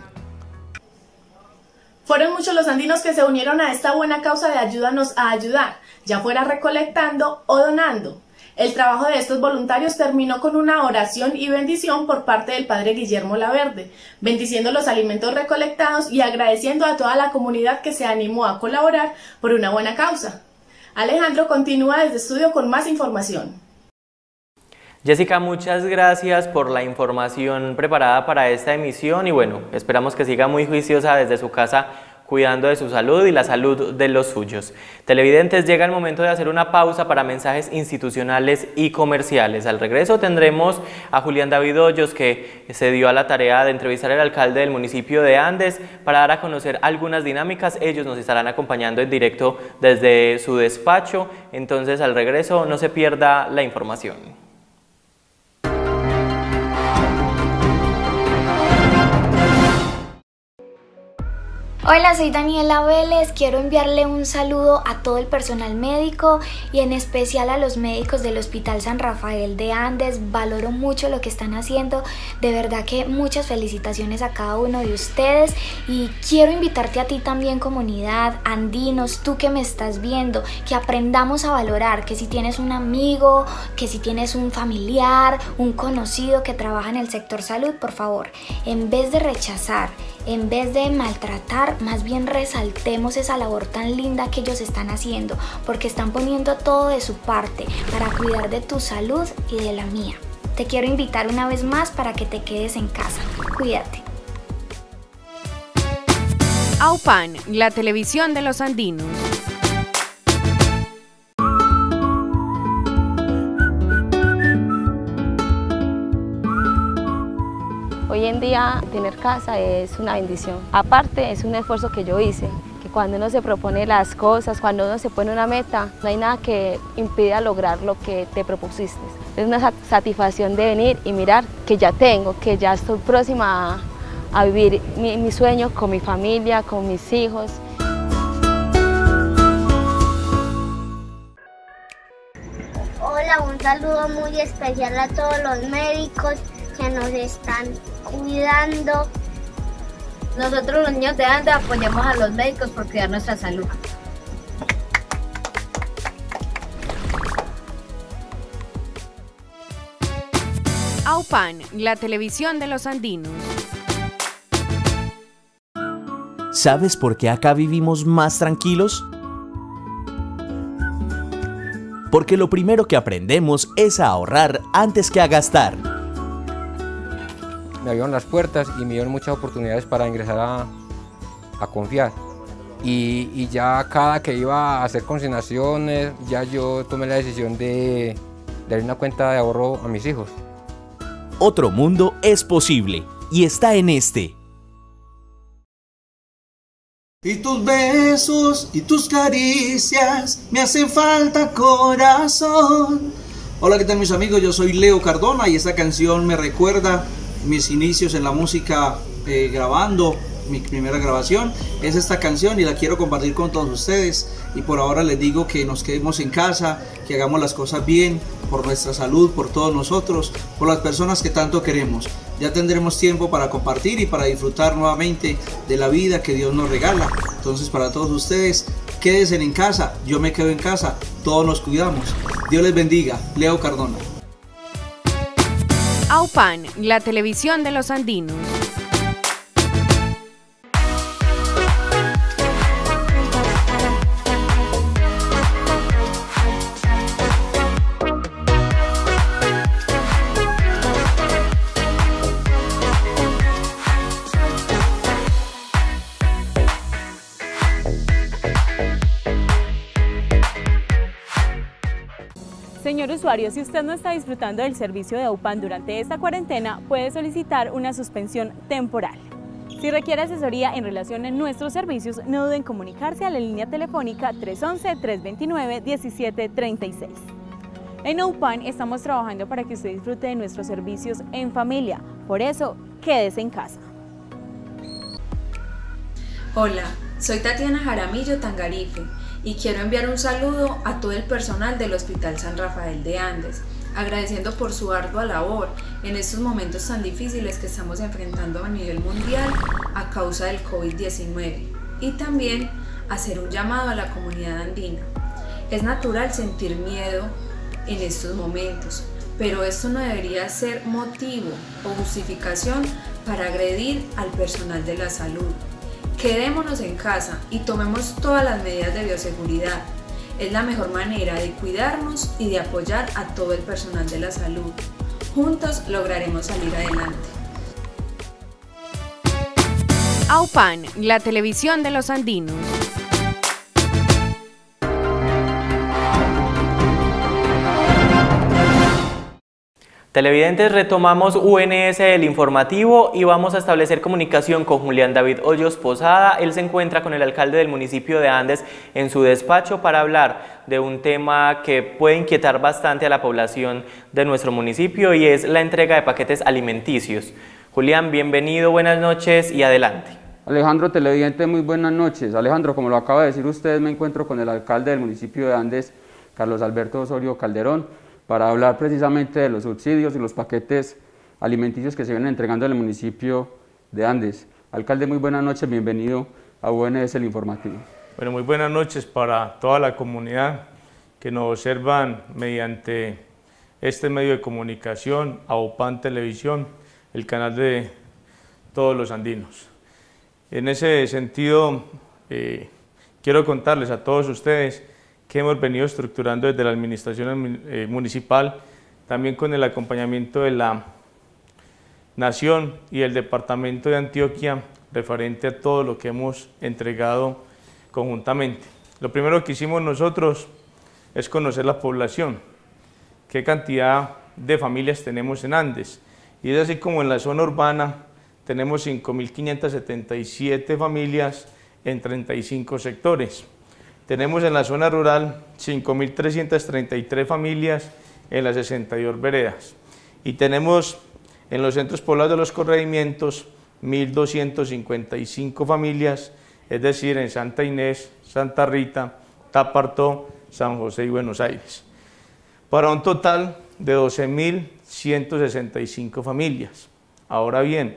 Fueron muchos los andinos que se unieron a esta buena causa de Ayúdanos a Ayudar, ya fuera recolectando o donando. El trabajo de estos voluntarios terminó con una oración y bendición por parte del padre Guillermo Laverde, bendiciendo los alimentos recolectados y agradeciendo a toda la comunidad que se animó a colaborar por una buena causa. Alejandro continúa desde estudio con más información. Jessica, muchas gracias por la información preparada para esta emisión y bueno, esperamos que siga muy juiciosa desde su casa cuidando de su salud y la salud de los suyos. Televidentes, llega el momento de hacer una pausa para mensajes institucionales y comerciales. Al regreso tendremos a Julián David Hoyos, que se dio a la tarea de entrevistar al alcalde del municipio de Andes para dar a conocer algunas dinámicas. Ellos nos estarán acompañando en directo desde su despacho, entonces al regreso no se pierda la información. Hola, soy Daniela Vélez, quiero enviarle un saludo a todo el personal médico y en especial a los médicos del Hospital San Rafael de Andes. Valoro mucho lo que están haciendo, de verdad que muchas felicitaciones a cada uno de ustedes y quiero invitarte a ti también, comunidad, andinos, tú que me estás viendo, que aprendamos a valorar, que si tienes un amigo, que si tienes un familiar, un conocido que trabaja en el sector salud, por favor, en vez de rechazar, en vez de maltratar, más bien resaltemos esa labor tan linda que ellos están haciendo, porque están poniendo todo de su parte para cuidar de tu salud y de la mía. Te quiero invitar una vez más para que te quedes en casa. Cuídate. AUPAN, la televisión de los andinos. Hoy en día tener casa es una bendición. Aparte es un esfuerzo que yo hice, que cuando uno se propone las cosas, cuando uno se pone una meta, no hay nada que impida lograr lo que te propusiste. Es una satisfacción de venir y mirar que ya tengo, que ya estoy próxima a, a vivir mi, mi sueño con mi familia, con mis hijos. Hola, un saludo muy especial a todos los médicos que nos están cuidando. Nosotros los niños de Andes apoyamos a los médicos por cuidar nuestra salud. AUPAN, la televisión de los andinos. ¿Sabes por qué acá vivimos más tranquilos? Porque lo primero que aprendemos es a ahorrar antes que a gastar. Me abrieron las puertas y me dieron muchas oportunidades para ingresar a, a confiar. Y, y ya cada que iba a hacer consignaciones, ya yo tomé la decisión de, de abrir una cuenta de ahorro a mis hijos. Otro mundo es posible y está en este. Y tus besos y tus caricias me hacen falta, corazón. Hola, ¿qué tal mis amigos? Yo soy Leo Cardona y esta canción me recuerda mis inicios en la música, eh, grabando mi primera grabación. Es esta canción y la quiero compartir con todos ustedes. Y por ahora les digo que nos quedemos en casa, que hagamos las cosas bien, por nuestra salud, por todos nosotros, por las personas que tanto queremos. Ya tendremos tiempo para compartir y para disfrutar nuevamente de la vida que Dios nos regala. Entonces, para todos ustedes, quédense en casa, yo me quedo en casa, todos nos cuidamos. Dios les bendiga. Leo Cardona. AUPAN, la televisión de los andinos. Señor usuario, si usted no está disfrutando del servicio de AUPAN durante esta cuarentena, puede solicitar una suspensión temporal. Si requiere asesoría en relación a nuestros servicios, no duden en comunicarse a la línea telefónica tres once, tres veintinueve, diecisiete treinta y seis. En AUPAN estamos trabajando para que usted disfrute de nuestros servicios en familia, por eso quédese en casa. Hola, soy Tatiana Jaramillo Tangarife y quiero enviar un saludo a todo el personal del Hospital San Rafael de Andes, agradeciendo por su ardua labor en estos momentos tan difíciles que estamos enfrentando a nivel mundial a causa del COVID diecinueve, y también hacer un llamado a la comunidad andina. Es natural sentir miedo en estos momentos, pero esto no debería ser motivo o justificación para agredir al personal de la salud. Quedémonos en casa y tomemos todas las medidas de bioseguridad. Es la mejor manera de cuidarnos y de apoyar a todo el personal de la salud. Juntos lograremos salir adelante. AUPAN, la televisión de los andinos. Televidentes, retomamos U N S el informativo y vamos a establecer comunicación con Julián David Hoyos Posada. Él se encuentra con el alcalde del municipio de Andes en su despacho para hablar de un tema que puede inquietar bastante a la población de nuestro municipio y es la entrega de paquetes alimenticios. Julián, bienvenido, buenas noches y adelante. Alejandro, televidente, muy buenas noches. Alejandro, como lo acaba de decir usted, me encuentro con el alcalde del municipio de Andes, Carlos Alberto Osorio Calderón, para hablar precisamente de los subsidios y los paquetes alimenticios que se vienen entregando en el municipio de Andes. Alcalde, muy buenas noches, bienvenido a U N S el informativo. Bueno, muy buenas noches para toda la comunidad que nos observan mediante este medio de comunicación, AUPAN Televisión, el canal de todos los andinos. En ese sentido, eh, quiero contarles a todos ustedes que hemos venido estructurando desde la administración eh, municipal, también con el acompañamiento de la Nación y el Departamento de Antioquia, referente a todo lo que hemos entregado conjuntamente. Lo primero que hicimos nosotros es conocer la población, qué cantidad de familias tenemos en Andes, y es así como en la zona urbana tenemos cinco mil quinientas setenta y siete familias en treinta y cinco sectores. Tenemos en la zona rural cinco mil trescientas treinta y tres familias en las sesenta y dos veredas. Y tenemos en los centros poblados de los corregimientos mil doscientas cincuenta y cinco familias, es decir, en Santa Inés, Santa Rita, Tapartó, San José y Buenos Aires, para un total de doce mil ciento sesenta y cinco familias. Ahora bien,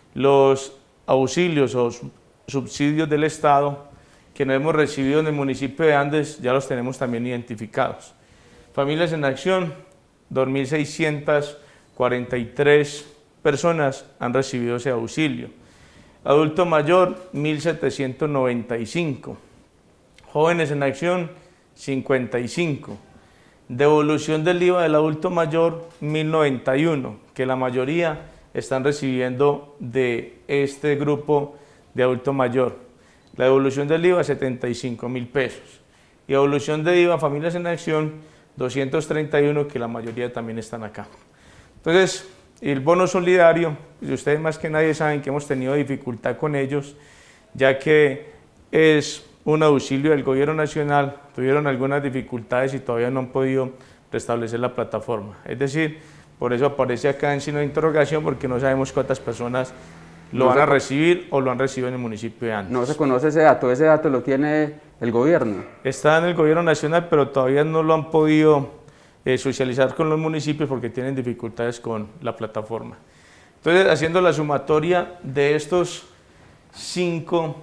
los auxilios o subsidios del Estado que no hemos recibido en el municipio de Andes ya los tenemos también identificados. Familias en Acción, dos mil seiscientas cuarenta y tres personas han recibido ese auxilio. Adulto mayor, mil setecientos noventa y cinco. Jóvenes en Acción, cincuenta y cinco. Devolución del I V A del adulto mayor, mil noventa y uno, que la mayoría están recibiendo de este grupo de adulto mayor. La devolución del I V A, setenta y cinco mil pesos. Y devolución de I V A, Familias en Acción, doscientos treinta y uno, que la mayoría también están acá. Entonces, el bono solidario, y ustedes más que nadie saben que hemos tenido dificultad con ellos, ya que es un auxilio del gobierno nacional, tuvieron algunas dificultades y todavía no han podido restablecer la plataforma. Es decir, por eso aparece acá en signo de interrogación, porque no sabemos cuántas personas lo van a recibir o lo han recibido en el municipio de Andes. No se conoce ese dato, ese dato lo tiene el gobierno. Está en el gobierno nacional, pero todavía no lo han podido eh, socializar con los municipios porque tienen dificultades con la plataforma. Entonces, haciendo la sumatoria de estos cinco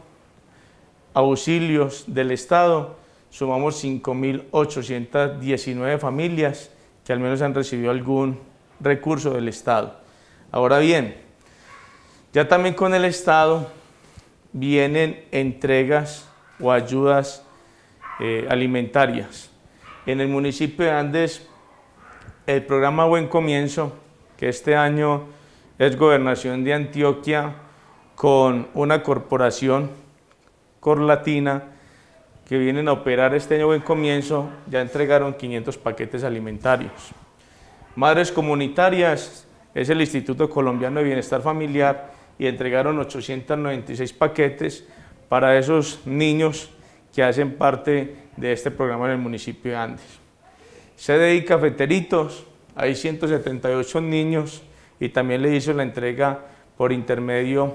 auxilios del Estado, sumamos cinco mil ochocientas diecinueve familias que al menos han recibido algún recurso del Estado. Ahora bien, ya también con el Estado vienen entregas o ayudas eh, alimentarias. En el municipio de Andes, el programa Buen Comienzo, que este año es Gobernación de Antioquia con una corporación corlatina que vienen a operar este año Buen Comienzo, ya entregaron quinientos paquetes alimentarios. Madres Comunitarias es el Instituto Colombiano de Bienestar Familiar y entregaron ochocientos noventa y seis paquetes para esos niños que hacen parte de este programa en el municipio de Andes. C D I Cafeteritos, hay ciento setenta y ocho niños y también le hizo la entrega por intermedio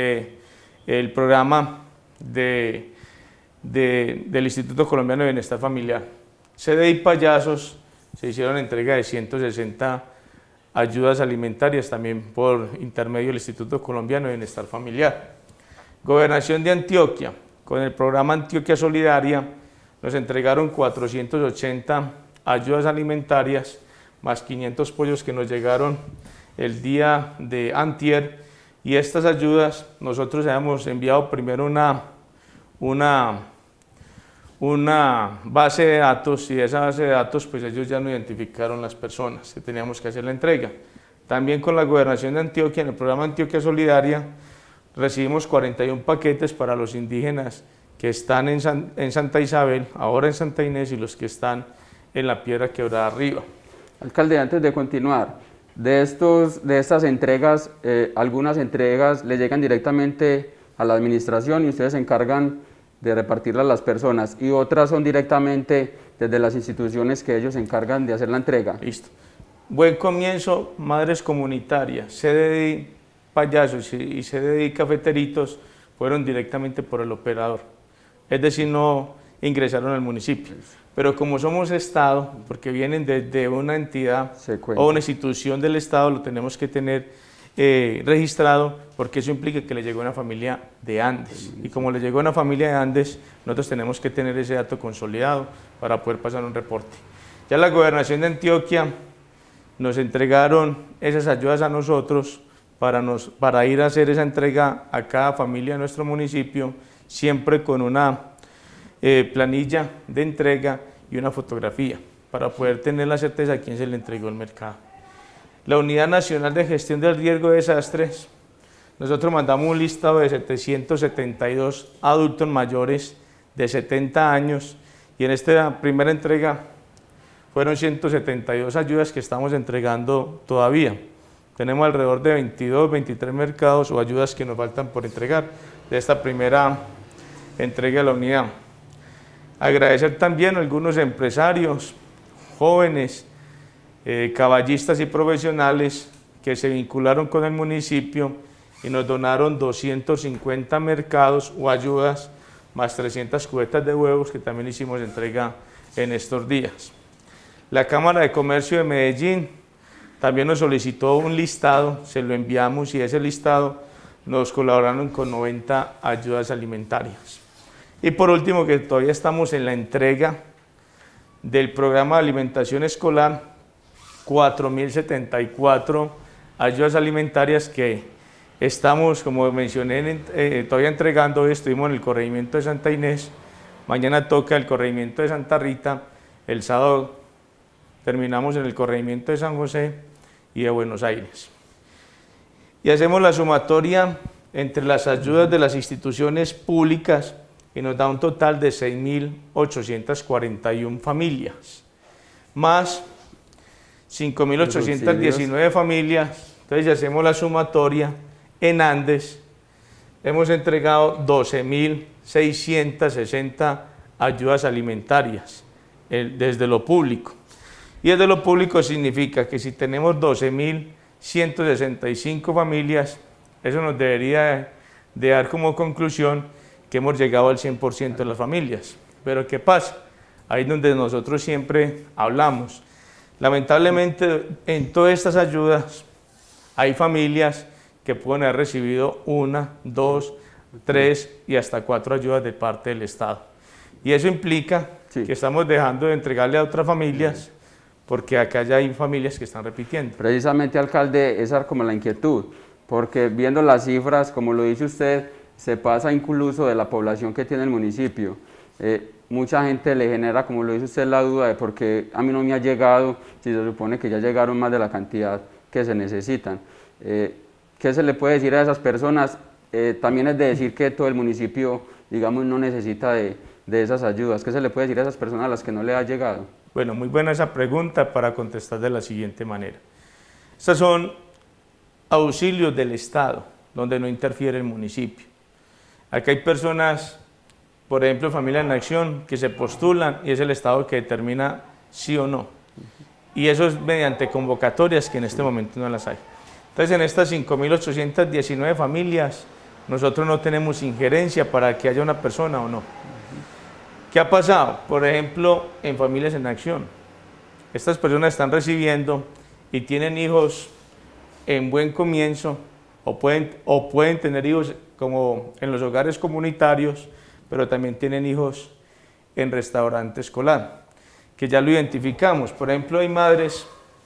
del programa de, de, del Instituto Colombiano de Bienestar Familiar. C D I Payasos, se hicieron entrega de ciento sesenta ayudas alimentarias también por intermedio del Instituto Colombiano de Bienestar Familiar. Gobernación de Antioquia, con el programa Antioquia Solidaria, nos entregaron cuatrocientas ochenta ayudas alimentarias, más quinientos pollos que nos llegaron el día de antier, y estas ayudas nosotros habíamos enviado primero una, una, una base de datos y de esa base de datos pues ellos ya no identificaron las personas que teníamos que hacer la entrega. También con la Gobernación de Antioquia, en el programa Antioquia Solidaria, recibimos cuarenta y uno paquetes para los indígenas que están en, San, en Santa Isabel, ahora en Santa Inés, y los que están en la Piedra Quebrada arriba. Alcalde, antes de continuar, de, estos, de estas entregas, eh, algunas entregas le llegan directamente a la administración y ustedes se encargan de repartirlas a las personas, y otras son directamente desde las instituciones que ellos se encargan de hacer la entrega. Listo. Buen comienzo, Madres Comunitarias, C D I Payasos y C D I Cafeteritos fueron directamente por el operador, es decir, no ingresaron al municipio. Pero como somos Estado, porque vienen desde una entidad o una institución del Estado, lo tenemos que tener eh, registrado, porque eso implica que le llegó a una familia de Andes. Y como le llegó a una familia de Andes, nosotros tenemos que tener ese dato consolidado para poder pasar un reporte. Ya la Gobernación de Antioquia nos entregaron esas ayudas a nosotros para, nos, para ir a hacer esa entrega a cada familia de nuestro municipio, siempre con una eh, planilla de entrega y una fotografía, para poder tener la certeza de quién se le entregó el mercado. La Unidad Nacional de Gestión del Riesgo de Desastres, nosotros mandamos un listado de setecientos setenta y dos adultos mayores de setenta años, y en esta primera entrega fueron ciento setenta y dos ayudas que estamos entregando todavía. Tenemos alrededor de veintidós, veintitrés mercados o ayudas que nos faltan por entregar de esta primera entrega de la unidad. Agradecer también a algunos empresarios, jóvenes, eh, caballistas y profesionales que se vincularon con el municipio y nos donaron doscientos cincuenta mercados o ayudas, más trescientas cubetas de huevos que también hicimos entrega en estos días. La Cámara de Comercio de Medellín también nos solicitó un listado, se lo enviamos, y ese listado nos colaboraron con noventa ayudas alimentarias. Y por último, que todavía estamos en la entrega del programa de alimentación escolar, cuatro mil setenta y cuatro ayudas alimentarias que estamos, como mencioné, eh, todavía entregando. Hoy estuvimos en el corregimiento de Santa Inés, mañana toca el corregimiento de Santa Rita, el sábado terminamos en el corregimiento de San José y de Buenos Aires. Y hacemos la sumatoria entre las ayudas de las instituciones públicas y nos da un total de seis mil ochocientas cuarenta y una familias, más cinco mil ochocientas diecinueve familias. Entonces, si hacemos la sumatoria, en Andes hemos entregado doce mil seiscientas sesenta ayudas alimentarias eh, desde lo público. Y desde lo público significa que si tenemos doce mil ciento sesenta y cinco familias, eso nos debería de dar como conclusión que hemos llegado al cien por ciento de las familias. Pero ¿qué pasa? Ahí es donde nosotros siempre hablamos. Lamentablemente, en todas estas ayudas hay familias que pueden haber recibido una, dos, tres y hasta cuatro ayudas de parte del Estado. Y eso implica sí. que estamos dejando de entregarle a otras familias, porque acá ya hay familias que están repitiendo. Precisamente, alcalde, esa es como la inquietud, porque viendo las cifras, como lo dice usted, se pasa incluso de la población que tiene el municipio. Eh, mucha gente le genera, como lo dice usted, la duda de por qué a mí no me ha llegado, si se supone que ya llegaron más de la cantidad que se necesitan. Eh, ¿Qué se le puede decir a esas personas? Eh, también es de decir que todo el municipio, digamos, no necesita de, de esas ayudas. ¿Qué se le puede decir a esas personas a las que no le ha llegado? Bueno, muy buena esa pregunta para contestar de la siguiente manera. Estos son auxilios del Estado, donde no interfiere el municipio. Aquí hay personas, por ejemplo, Familia en Acción, que se postulan y es el Estado que determina sí o no. Y eso es mediante convocatorias que en este momento no las hay. Entonces, en estas cinco mil ochocientas diecinueve familias, nosotros no tenemos injerencia para que haya una persona o no. ¿Qué ha pasado? Por ejemplo, en Familias en Acción, estas personas están recibiendo y tienen hijos en buen comienzo, o pueden, o pueden tener hijos como en los hogares comunitarios, pero también tienen hijos en restaurante escolar, que ya lo identificamos. Por ejemplo, hay madres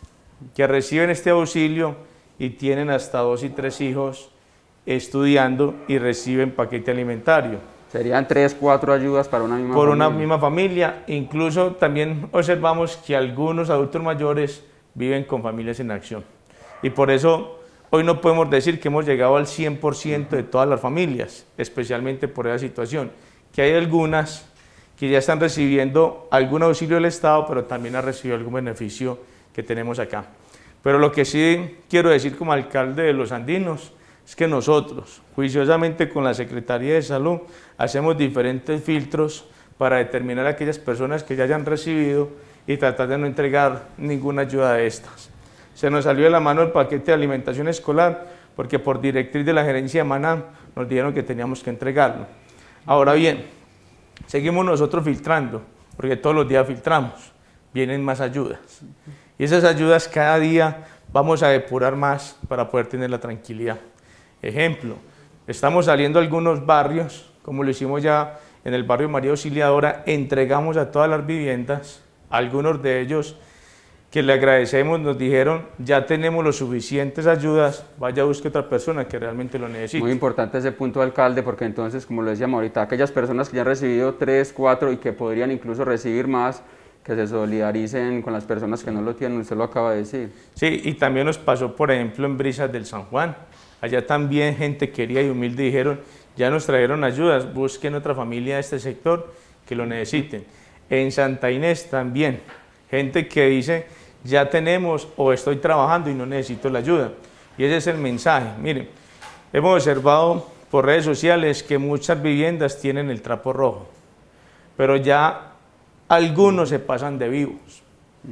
que reciben este auxilio y tienen hasta dos y tres hijos estudiando y reciben paquete alimentario. Serían tres, cuatro ayudas para una misma por familia. una misma familia. Incluso también observamos que algunos adultos mayores viven con familias en acción. Y por eso hoy no podemos decir que hemos llegado al cien por ciento de todas las familias, especialmente por esa situación, que hay algunas que ya están recibiendo algún auxilio del Estado, pero también han recibido algún beneficio que tenemos acá. Pero lo que sí quiero decir como alcalde de Los Andinos es que nosotros, juiciosamente con la Secretaría de Salud, hacemos diferentes filtros para determinar a aquellas personas que ya hayan recibido y tratar de no entregar ninguna ayuda de estas. Se nos salió de la mano el paquete de alimentación escolar porque por directriz de la gerencia de Maná nos dijeron que teníamos que entregarlo. Ahora bien, seguimos nosotros filtrando, porque todos los días filtramos, vienen más ayudas. Y esas ayudas cada día vamos a depurar más para poder tener la tranquilidad. Ejemplo, estamos saliendo a algunos barrios, como lo hicimos ya en el barrio María Auxiliadora, entregamos a todas las viviendas, algunos de ellos que le agradecemos, nos dijeron, ya tenemos los suficientes ayudas, vaya a buscar otra persona que realmente lo necesite. Muy importante ese punto, alcalde, porque entonces, como lo decíamos ahorita, aquellas personas que ya han recibido tres, cuatro y que podrían incluso recibir más, que se solidaricen con las personas que no lo tienen, usted lo acaba de decir. Sí, y también nos pasó, por ejemplo, en Brisas del San Juan. Allá también gente querida y humilde dijeron, ya nos trajeron ayudas, busquen otra familia de este sector que lo necesiten. En Santa Inés también, gente que dice, ya tenemos o estoy trabajando y no necesito la ayuda. Y ese es el mensaje. Miren, hemos observado por redes sociales que muchas viviendas tienen el trapo rojo, pero ya algunos se pasan de vivos.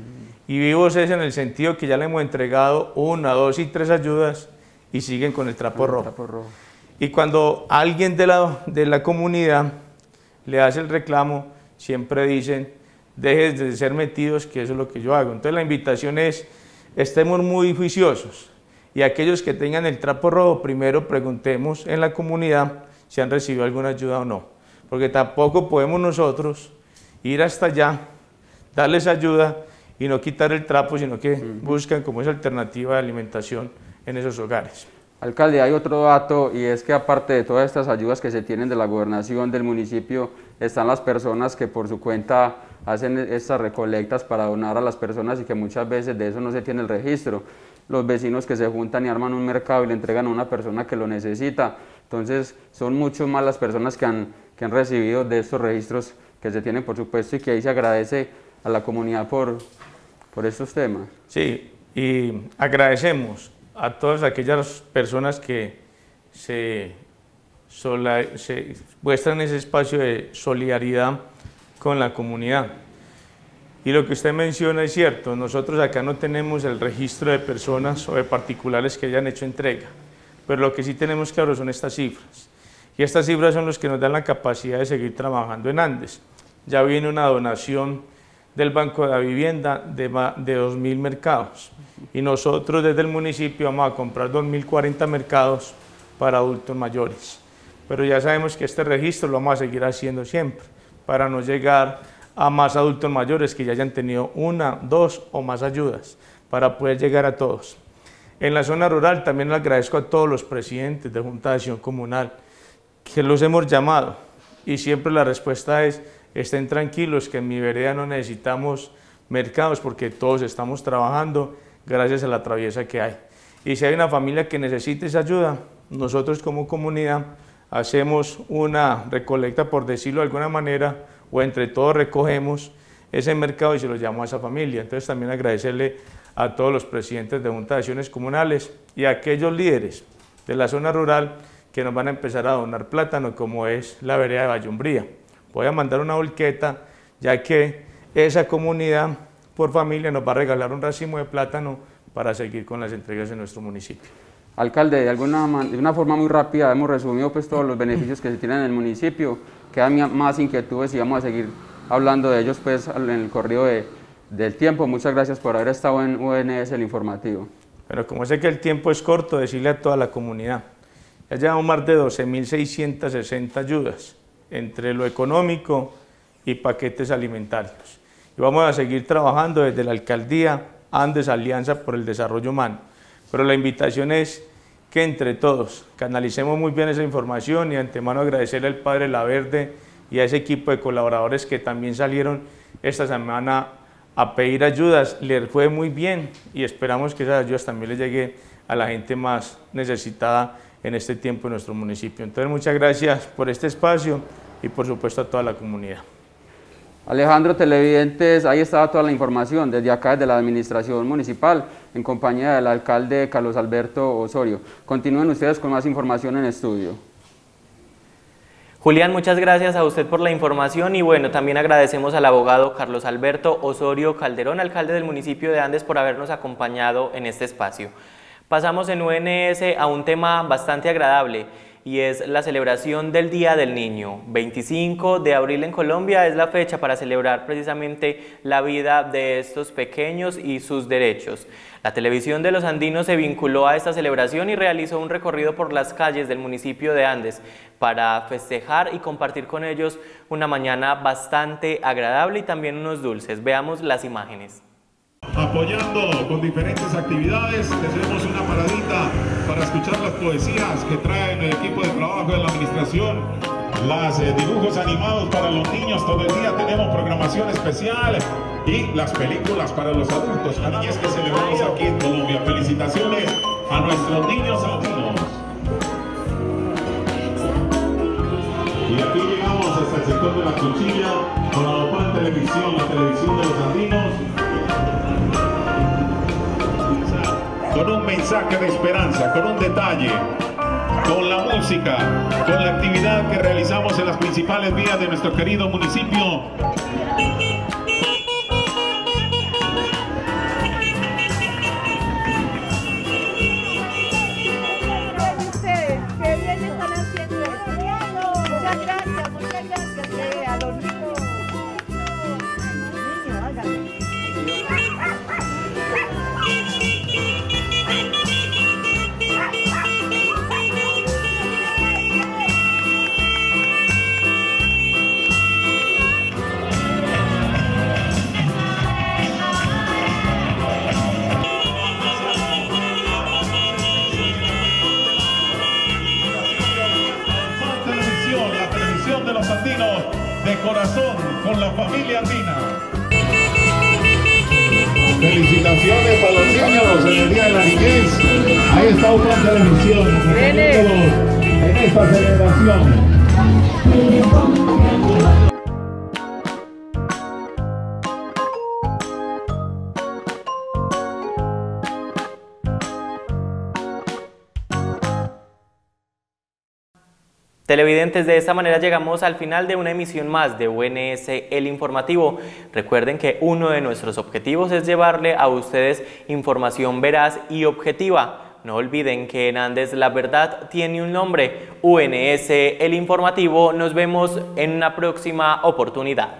Y vivos es en el sentido que ya le hemos entregado una, dos y tres ayudas y siguen con el trapo, rojo. trapo rojo. Y cuando alguien de la, de la comunidad le hace el reclamo, siempre dicen, dejes de ser metidos, que eso es lo que yo hago. Entonces la invitación es, estemos muy juiciosos y aquellos que tengan el trapo rojo, primero preguntemos en la comunidad si han recibido alguna ayuda o no, porque tampoco podemos nosotros ir hasta allá, darles ayuda y no quitar el trapo, sino que buscan como esa alternativa de alimentación en esos hogares. Alcalde, hay otro dato y es que aparte de todas estas ayudas que se tienen de la gobernación del municipio, están las personas que por su cuenta hacen estas recolectas para donar a las personas y que muchas veces de eso no se tiene el registro. Los vecinos que se juntan y arman un mercado y le entregan a una persona que lo necesita. Entonces son mucho más las personas que han, que han recibido de estos registros que se tienen, por supuesto, y que ahí se agradece a la comunidad por, por estos temas. Sí, y agradecemos a todas aquellas personas que se, sola, se muestran ese espacio de solidaridad con la comunidad. Y lo que usted menciona es cierto, nosotros acá no tenemos el registro de personas o de particulares que hayan hecho entrega, pero lo que sí tenemos claro son estas cifras. Y estas cifras son las que nos dan la capacidad de seguir trabajando en Andes. Ya viene una donación del Banco de la Vivienda de, de dos mil mercados y nosotros desde el municipio vamos a comprar dos mil cuarenta mercados para adultos mayores. Pero ya sabemos que este registro lo vamos a seguir haciendo siempre para no llegar a más adultos mayores que ya hayan tenido una, dos o más ayudas, para poder llegar a todos. En la zona rural también le agradezco a todos los presidentes de Junta de Acción Comunal que los hemos llamado y siempre la respuesta es: estén tranquilos que en mi vereda no necesitamos mercados porque todos estamos trabajando gracias a la traviesa que hay. Y si hay una familia que necesite esa ayuda, nosotros como comunidad hacemos una recolecta, por decirlo de alguna manera, o entre todos recogemos ese mercado y se lo llamamos a esa familia. Entonces también agradecerle a todos los presidentes de Junta de Acciones Comunales y a aquellos líderes de la zona rural que nos van a empezar a donar plátano, como es la vereda de Vallumbría. Voy a mandar una volqueta, ya que esa comunidad por familia nos va a regalar un racimo de plátano para seguir con las entregas en nuestro municipio. Alcalde, de alguna de una forma muy rápida hemos resumido pues todos los beneficios que se tienen en el municipio. Quedan más inquietudes y vamos a seguir hablando de ellos pues en el corrido de, del tiempo. Muchas gracias por haber estado en U N S, el informativo. Pero como sé que el tiempo es corto, decirle a toda la comunidad, ya llevamos más de doce mil seiscientas sesenta ayudas, entre lo económico y paquetes alimentarios. Y vamos a seguir trabajando desde la Alcaldía Andes Alianza por el Desarrollo Humano. Pero la invitación es que entre todos canalicemos muy bien esa información y de antemano agradecerle al Padre Laverde y a ese equipo de colaboradores que también salieron esta semana a pedir ayudas. Les fue muy bien y esperamos que esas ayudas también les llegue a la gente más necesitada en este tiempo en nuestro municipio. Entonces, muchas gracias por este espacio y por supuesto a toda la comunidad. Alejandro, televidentes, ahí estaba toda la información desde acá, desde la administración municipal, en compañía del alcalde Carlos Alberto Osorio. Continúen ustedes con más información en estudio. Julián, muchas gracias a usted por la información y bueno, también agradecemos al abogado Carlos Alberto Osorio Calderón, alcalde del municipio de Andes, por habernos acompañado en este espacio. Pasamos en U N S a un tema bastante agradable y es la celebración del Día del Niño. veinticinco de abril en Colombia es la fecha para celebrar precisamente la vida de estos pequeños y sus derechos. La televisión de los andinos se vinculó a esta celebración y realizó un recorrido por las calles del municipio de Andes para festejar y compartir con ellos una mañana bastante agradable y también unos dulces. Veamos las imágenes. Apoyando con diferentes actividades, tenemos una paradita para escuchar las poesías que traen el equipo de trabajo de la administración, las eh, dibujos animados para los niños, todo el día tenemos programación especial y las películas para los adultos, a niñas que celebramos aquí en Colombia. Felicitaciones a nuestros niños andinos. Y aquí llegamos hasta el sector de la Cuchilla con la Opal Televisión, la televisión de los andinos, con un mensaje de esperanza, con un detalle, con la música, con la actividad que realizamos en las principales vías de nuestro querido municipio. De corazón, con la familia andina. Felicitaciones para los niños en el Día de la Niñez. Ahí está Opal Televisión en esta celebración. Televidentes, de esta manera llegamos al final de una emisión más de U N S El Informativo. Recuerden que uno de nuestros objetivos es llevarle a ustedes información veraz y objetiva. No olviden que en Andes la verdad tiene un nombre. U N S El Informativo. Nos vemos en una próxima oportunidad.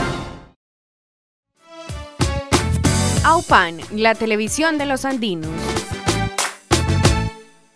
AUPAN, la televisión de los andinos.